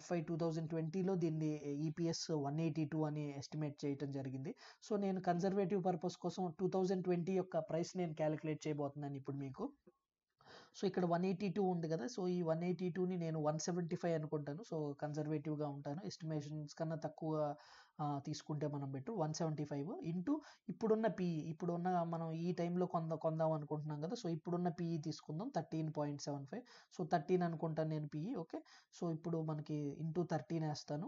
దీన్ని ఈపీఎస్ 182 అని ఎస్టిమేట్ చేయడం జరిగింది. సో నేను కన్జర్వేటివ్ పర్పస్ కోసం 2020 యొక్క ప్రైస్ నేను క్యాలిక్యులేట్ చేయబోతున్నాను ఇప్పుడు మీకు. సో ఇక్కడ 182 ఉంది కదా, సో ఈ 182ని నేను 175 అనుకుంటాను. సో కన్జర్వేటివ్గా ఉంటాను, ఎస్టిమేషన్స్ కన్నా తక్కువ తీసుకుంటే మనం బెటర్. 175 ఇంటూ ఇప్పుడున్న పీఈ, మనం ఈ టైంలో కొందాం అనుకుంటున్నాం కదా, సో ఇప్పుడున్న పీఈ తీసుకుందాం 13.75. సో 13 అనుకుంటాను నేను పీఈ. ఓకే. సో ఇప్పుడు మనకి ఇంటూ 13 వేస్తాను.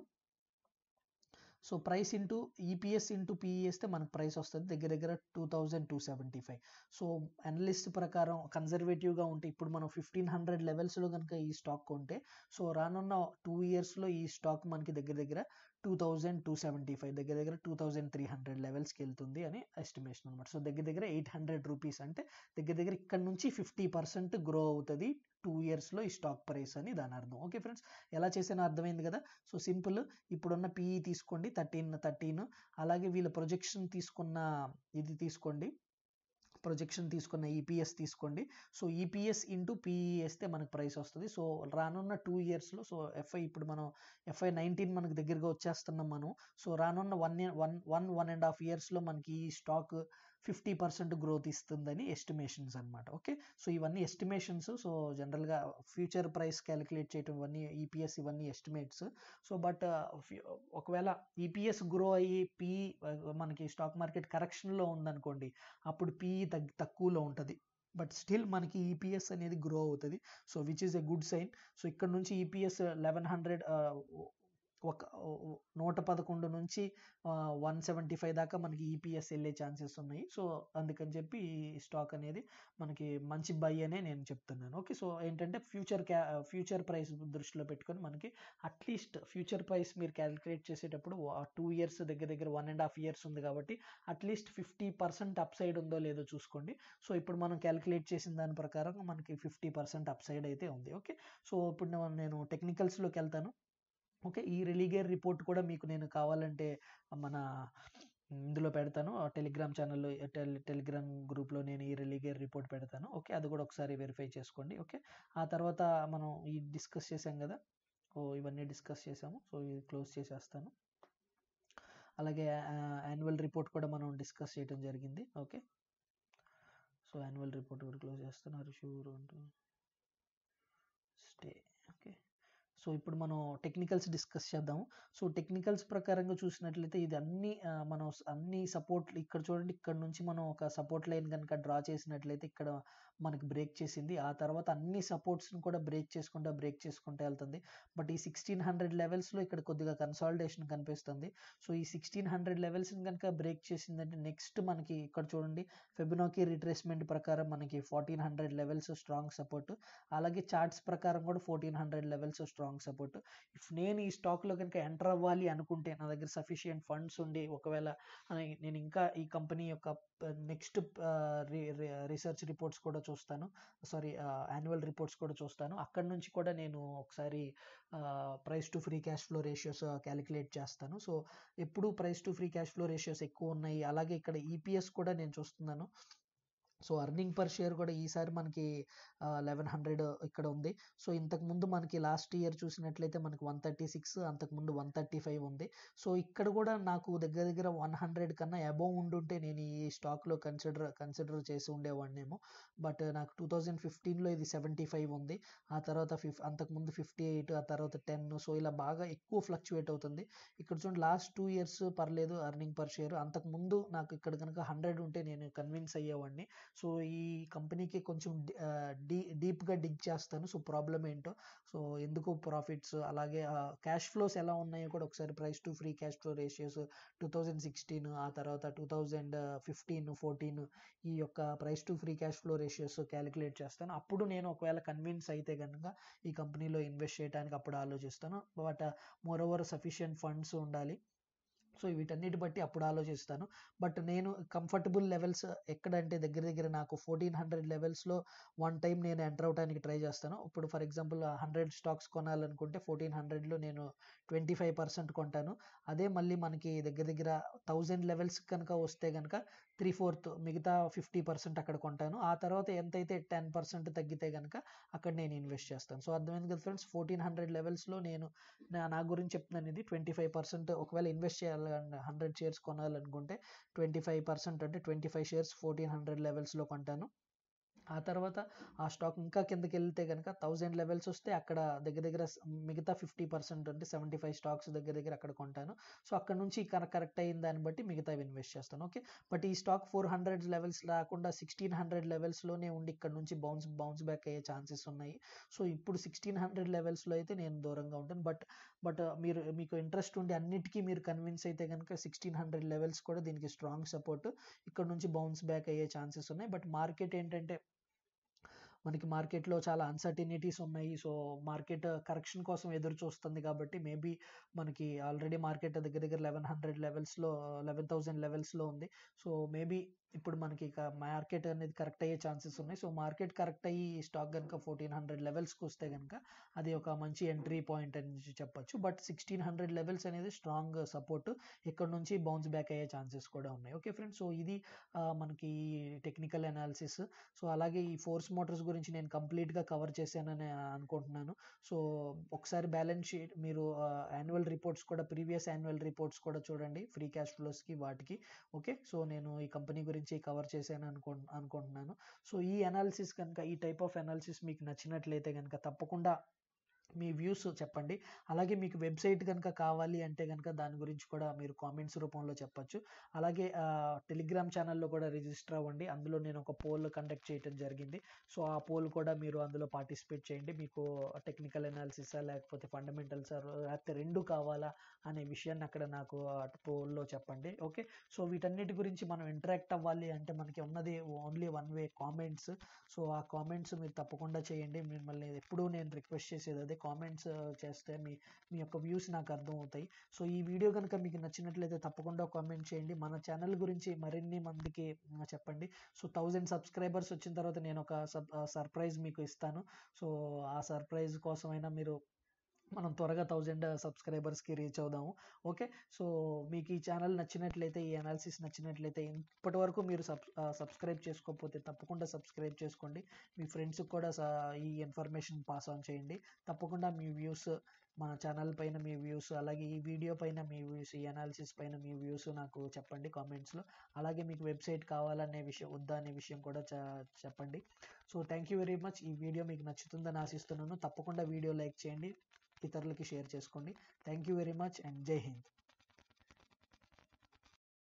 So price into EPS into PE వేస్తే మనకు ప్రైస్ వస్తుంది దగ్గర దగ్గర 2275. సో అనలిస్ట్ ప్రకారం కన్జర్వేటివ్గా ఉంటే ఇప్పుడు మనం 1500 లెవెల్స్లో కనుక ఈ స్టాక్ కొంటే, సో రానున్న 2 yearsలో ఈ స్టాక్ మనకి దగ్గర దగ్గర 2275, దగ్గర దగ్గర 2300 లెవెల్స్కి వెళ్తుంది అని ఎస్టిమేషన్ అనమాట. సో దగ్గర దగ్గర 800 రూపీస్, అంటే దగ్గర దగ్గర ఇక్కడ నుంచి 50% గ్రో అవుతుంది 2 yearsలో ఈ స్టాక్ ప్రైస్ అని దాని అర్థం. ఓకే ఫ్రెండ్స్, ఎలా చేసినా అర్థమైంది కదా. సో సింపుల్, ఇప్పుడున్న పీఈ తీసుకోండి 13. అలాగే వీళ్ళ ప్రొజెక్షన్ తీసుకున్న ఈపీఎస్ తీసుకోండి. సో ఈపీఎస్ ఇంటూ పీఈ వేస్తే మనకు ప్రైస్ వస్తుంది. సో రానున్న 2 yearsలో, సో ఇప్పుడు మనం FY19 మనకు దగ్గరగా వచ్చేస్తున్నాం మనం. సో రానున్న 1.5 yearsలో మనకి ఈ స్టాక్ 50% గ్రోత్ ఇస్తుందని ఎస్టిమేషన్స్ అనమాట. ఓకే, సో ఇవన్నీ ఎస్టిమేషన్స్. సో జనరల్గా ఫ్యూచర్ ప్రైస్ క్యాలిక్యులేట్ చేయటం ఇవన్నీ ఈపీఎస్ ఇవన్నీ ఎస్టిమేట్స్. సో బట్ ఒకవేళ ఈపీఎస్ గ్రో అయ్యి పిఈ మనకి స్టాక్ మార్కెట్ కరెక్షన్లో ఉందనుకోండి, అప్పుడు పిఈ తక్కువలో ఉంటుంది. బట్ స్టిల్ మనకి ఈపీఎస్ అనేది గ్రో అవుతుంది. So which is a good sign. So ఇక్కడ నుంచి ఈపీఎస్ 1100 ఒక 111 నుంచి 175 దాకా మనకి ఈపీఎస్ వెళ్ళే ఛాన్సెస్ ఉన్నాయి. సో అందుకని చెప్పి ఈ స్టాక్ అనేది మనకి మంచి బై అనే నేను చెప్తున్నాను. ఓకే, సో ఏంటంటే ఫ్యూచర్ ప్రైస్ దృష్టిలో పెట్టుకొని మనకి అట్లీస్ట్ ఫ్యూచర్ ప్రైస్ మీరు క్యాలిక్యులేట్ చేసేటప్పుడు 2 ఇయర్స్ దగ్గర 1.5 ఇయర్స్ ఉంది కాబట్టి అట్లీస్ట్ 50% అప్ సైడ్ ఉందో లేదో చూసుకోండి. సో ఇప్పుడు మనం క్యాలిక్యులేట్ చేసిన దాని ప్రకారం మనకి 50% అప్ సైడ్ అయితే ఉంది. ఓకే, సో ఇప్పుడు నేను టెక్నికల్స్లోకి వెళ్తాను. ఓకే, ఈ రిలీగేర్ రిపోర్ట్ కూడా మీకు నేను కావాలంటే మన ఇందులో పెడతాను, టెలిగ్రామ్ ఛానల్లో టెలిగ్రామ్ గ్రూప్లో నేను ఈ రిలీగేర్ రిపోర్ట్ పెడతాను. ఓకే, అది కూడా ఒకసారి వెరిఫై చేసుకోండి. ఓకే, ఆ తర్వాత మనం ఈ డిస్కస్ చేసాం కదా, ఇవన్నీ డిస్కస్ చేసాము. సో ఇది క్లోజ్ చేసేస్తాను. అలాగే యాన్యువల్ రిపోర్ట్ కూడా మనం డిస్కస్ చేయడం జరిగింది. ఓకే, సో యాన్యువల్ రిపోర్ట్ కూడా క్లోజ్ చేస్తున్నారు. Sure stay. ఓకే, సో ఇప్పుడు మనం టెక్నికల్స్ డిస్కస్ చేద్దాము. సో టెక్నికల్స్ ప్రకారంగా చూసినట్లయితే ఇది మనం అన్ని సపోర్ట్ ఇక్కడ చూడండి, ఇక్కడ నుంచి మనం ఒక సపోర్ట్ లైన్ కనుక డ్రా చేసినట్లయితే ఇక్కడ మనకి బ్రేక్ చేసింది. ఆ తర్వాత అన్ని సపోర్ట్స్ని కూడా బ్రేక్ చేసుకుంటూ వెళ్తుంది. బట్ ఈ 1600 లెవెల్స్లో ఇక్కడ కొద్దిగా కన్సాలిడేషన్ కనిపిస్తుంది. సో ఈ 1600 లెవెల్స్ని కనుక బ్రేక్ చేసిందంటే నెక్స్ట్ మనకి ఇక్కడ చూడండి, ఫెబినాకీ రిట్రేస్మెంట్ ప్రకారం మనకి 1400 లెవెల్స్ స్ట్రాంగ్ సపోర్ట్, అలాగే చార్ట్స్ ప్రకారం కూడా 1400 లెవెల్స్ స్ట్రాంగ్ సపోర్ట్. ఇఫ్ నేను ఈ స్టాక్లో కనుక ఎంటర్ అవ్వాలి అనుకుంటే నా దగ్గర సఫిషియంట్ ఫండ్స్ ఉండి, ఒకవేళ నేను ఇంకా ఈ కంపెనీ యొక్క నెక్స్ట్ రీసెర్చ్ రిపోర్ట్స్ కూడా చూస్తాను, యాన్యువల్ రిపోర్ట్స్ కూడా చూస్తాను. అక్కడ నుంచి కూడా నేను ఒకసారి price to free cash flow ratios calculate చేస్తాను. సో ఎప్పుడు price to free cash flow ratios ఎక్కువ ఉన్నాయి. అలాగే ఇక్కడ ఈపీఎస్ కూడా నేను చూస్తున్నాను. సో అర్నింగ్ పర్ షేర్ కూడా ఈసారి మనకి 1100 ఇక్కడ ఉంది. సో ఇంతకుముందు మనకి లాస్ట్ ఇయర్ చూసినట్లయితే మనకి 136, అంతకుముందు 135 ఉంది. సో ఇక్కడ కూడా నాకు దగ్గర 100 కన్నా అబోవ్ ఉండుంటే నేను ఈ స్టాక్లో కన్సిడర్ చేసి ఉండేవాడినేమో. బట్ నాకు 2015లో ఇది 75 ఉంది, ఆ తర్వాత అంతకుముందు 58, ఆ తర్వాత 10. సో ఇలా బాగా ఎక్కువ ఫ్లక్చువేట్ అవుతుంది. ఇక్కడ చూడండి, లాస్ట్ 2 ఇయర్స్ పర్లేదు అర్నింగ్ పర్ షేర్. అంతకుముందు నాకు ఇక్కడ కనుక 100 ఉంటే నేను కన్విన్స్ అయ్యేవాడిని. సో ఈ కంపెనీకి కొంచెం డీప్గా డిగ్ చేస్తాను. సో ప్రాబ్లం ఏంటో, సో ఎందుకు ప్రాఫిట్స్, అలాగే క్యాష్ ఫ్లోస్ ఎలా ఉన్నాయో కూడా ఒకసారి price to free cash flow ratios 2016, ఆ తర్వాత 2015, 14 ఈ యొక్క price to free cash flow ratios calculate చేస్తాను. అప్పుడు నేను ఒకవేళ కన్విన్స్ అయితే కనుక ఈ కంపెనీలో ఇన్వెస్ట్ చేయడానికి అప్పుడు ఆలోచిస్తాను. But moreover sufficient funds ఉండాలి. సో వీటన్నిటి బట్టి అప్పుడు ఆలోచిస్తాను. బట్ నేను కంఫర్టబుల్ లెవెల్స్ ఎక్కడంటే దగ్గర నాకు 1400 లెవెల్స్లో వన్ టైం నేను ఎంటర్ అవడానికి ట్రై చేస్తాను. ఇప్పుడు ఫర్ ఎగ్జాంపుల్ 100 స్టాక్స్ కొనాలనుకుంటే 1400లో నేను 25% కొంటాను. అదే మళ్ళీ మనకి దగ్గర 1000 లెవెల్స్ కనుక వస్తే కనుక 3/4 మిగతా 50% అక్కడ కొంటాను. ఆ తర్వాత ఎంతైతే 10% తగ్గితే కనుక అక్కడ నేను ఇన్వెస్ట్ చేస్తాను. సో అర్థమైంది కదా ఫ్రెండ్స్, 1400 లెవెల్స్లో నేను నా గురించి చెప్తున్నాను. ఇది 25% ఒకవేళ ఇన్వెస్ట్ చేయాలి, 100 షేర్స్ కొనాలనుకుంటే 25% అంటే 25 షేర్స్ 1400 లెవెల్స్లో కొంటాను. ఆ తర్వాత ఆ స్టాక్ ఇంకా కిందకి వెళ్తే కనుక 1000 లెవెల్స్ వస్తే అక్కడ దగ్గర మిగతా 50% అంటే 75 స్టాక్స్ దగ్గర అక్కడ కొంటాను. సో అక్కడ నుంచి కరెక్ట్ అయిన దాన్ని బట్టి మిగతావి ఇన్వెస్ట్ చేస్తాను. ఓకే, బట్ ఈ స్టాక్ 400 లెవెల్స్ రాకుండా 1600 లెవెల్స్లోనే ఉండి ఇక్కడ నుంచి బౌన్స్ బ్యాక్ అయ్యే ఛాన్సెస్ ఉన్నాయి. సో ఇప్పుడు 1600 లెవెల్స్లో అయితే నేను దూరంగా ఉంటాను. బట్ మీకు ఇంట్రెస్ట్ ఉండి అన్నిటికీ మీరు కన్విన్స్ అయితే కనుక 1600 లెవెల్స్ కూడా దీనికి స్ట్రాంగ్ సపోర్ట్, ఇక్కడ నుంచి బౌన్స్ బ్యాక్ అయ్యే ఛాన్సెస్ ఉన్నాయి. బట్ మార్కెట్ ఏంటంటే మనకి మార్కెట్లో చాలా అన్సర్టినిటీస్ ఉన్నాయి. సో మార్కెట్ కరెక్షన్ కోసం ఎదురు చూస్తుంది కాబట్టి మేబీ మనకి ఆల్రెడీ మార్కెట్ దగ్గర 1100 లెవెల్స్లో 11,000 లెవెల్స్లో ఉంది. సో మేబీ ఇప్పుడు మనకి ఇక మార్కెట్ అనేది కరెక్ట్ అయ్యే ఛాన్సెస్ ఉన్నాయి. సో మార్కెట్ కరెక్ట్ అయ్యి స్టాక్ కనుక 1400 లెవెల్స్కి వస్తే కనుక అది ఒక మంచి ఎంట్రీ పాయింట్ అని చెప్పొచ్చు. బట్ 1600 లెవెల్స్ అనేది స్ట్రాంగ్ సపోర్ట్, ఇక్కడ నుంచి బౌన్స్ బ్యాక్ అయ్యే ఛాన్సెస్ కూడా ఉన్నాయి. ఓకే ఫ్రెండ్స్, సో ఇది మనకి టెక్నికల్ అనాలిసిస్. సో అలాగే ఈ ఫోర్స్ మోటార్స్ గురించి నేను కంప్లీట్గా కవర్ చేశానని అనుకుంటున్నాను. సో ఒకసారి బ్యాలెన్స్ షీట్ మీరు యాన్యువల్ రిపోర్ట్స్ కూడా, ప్రీవియస్ యాన్యువల్ రిపోర్ట్స్ కూడా చూడండి, ఫ్రీ క్యాష్ ఫ్లోస్కి వాటికి. ఓకే, సో నేను ఈ కంపెనీ గురించి గురించి కవర్ చేశాను అనుకుంటున్నాను. సో ఈ అనాలిసిస్ కనుక, ఈ టైప్ ఆఫ్ అనాలిసిస్ మీకు నచ్చినట్లయితే కనుక తప్పకుండా మీ వ్యూస్ చెప్పండి. అలాగే మీకు వెబ్సైట్ కనుక కావాలి అంటే కనుక దాని గురించి కూడా మీరు కామెంట్స్ రూపంలో చెప్పొచ్చు. అలాగే టెలిగ్రామ్ ఛానల్లో కూడా రిజిస్టర్ అవ్వండి. అందులో నేను ఒక పోల్ కండక్ట్ చేయడం జరిగింది. సో ఆ పోల్ కూడా మీరు అందులో పార్టిసిపేట్ చేయండి. మీకు టెక్నికల్ అనాలిసిసా లేకపోతే ఫండమెంటల్సా లేకపోతే రెండు కావాలా అనే విషయాన్ని అక్కడ నాకు పోల్లో చెప్పండి. ఓకే, సో వీటన్నిటి గురించి మనం ఇంటరాక్ట్ అవ్వాలి అంటే మనకి ఉన్నది only one way, comments. So ఆ కామెంట్స్ మీరు తప్పకుండా చేయండి. మిమ్మల్ని ఎప్పుడూ నేను రిక్వెస్ట్ చేసేది అదే, కామెంట్స్ చేస్తే మీ మీ యొక్క వ్యూస్ నాకు అర్థమవుతాయి. సో ఈ వీడియో కనుక మీకు నచ్చినట్లయితే తప్పకుండా కామెంట్ చేయండి. మన ఛానల్ గురించి మరిన్ని మందికి చెప్పండి. సో 1000 సబ్స్క్రైబర్స్ వచ్చిన తర్వాత నేను ఒక సర్ప్రైజ్ మీకు ఇస్తాను. సో ఆ సర్ప్రైజ్ కోసమైనా మనం త్వరగా 1000 సబ్స్క్రైబర్స్కి రీచ్ అవుదాము. ఓకే, సో మీకు ఈ ఛానల్ నచ్చినట్లయితే, ఈ అనాలిసిస్ నచ్చినట్లయితే, ఇప్పటి వరకు మీరు సబ్స్క్రైబ్ చేసుకోకపోతే తప్పకుండా సబ్స్క్రైబ్ చేసుకోండి. మీ ఫ్రెండ్స్కి కూడా ఈ ఇన్ఫర్మేషన్ పాస్ ఆన్ చేయండి. తప్పకుండా మీ వ్యూస్, మన ఛానల్ పైన మీ వ్యూస్, అలాగే ఈ వీడియో పైన మీ వ్యూస్, ఈ అనాలిసిస్ పైన మీ వ్యూస్ నాకు చెప్పండి కామెంట్స్లో. అలాగే మీకు వెబ్సైట్ కావాలనే విషయం, వద్దా అనే విషయం కూడా చెప్పండి. So thank you very much. ఈ వీడియో మీకు నచ్చుతుందని ఆశిస్తున్నాను. తప్పకుండా వీడియో లైక్ చేయండి, ఇతరులకి షేర్ చేసుకోండి. Thank you very much and జై హింద్.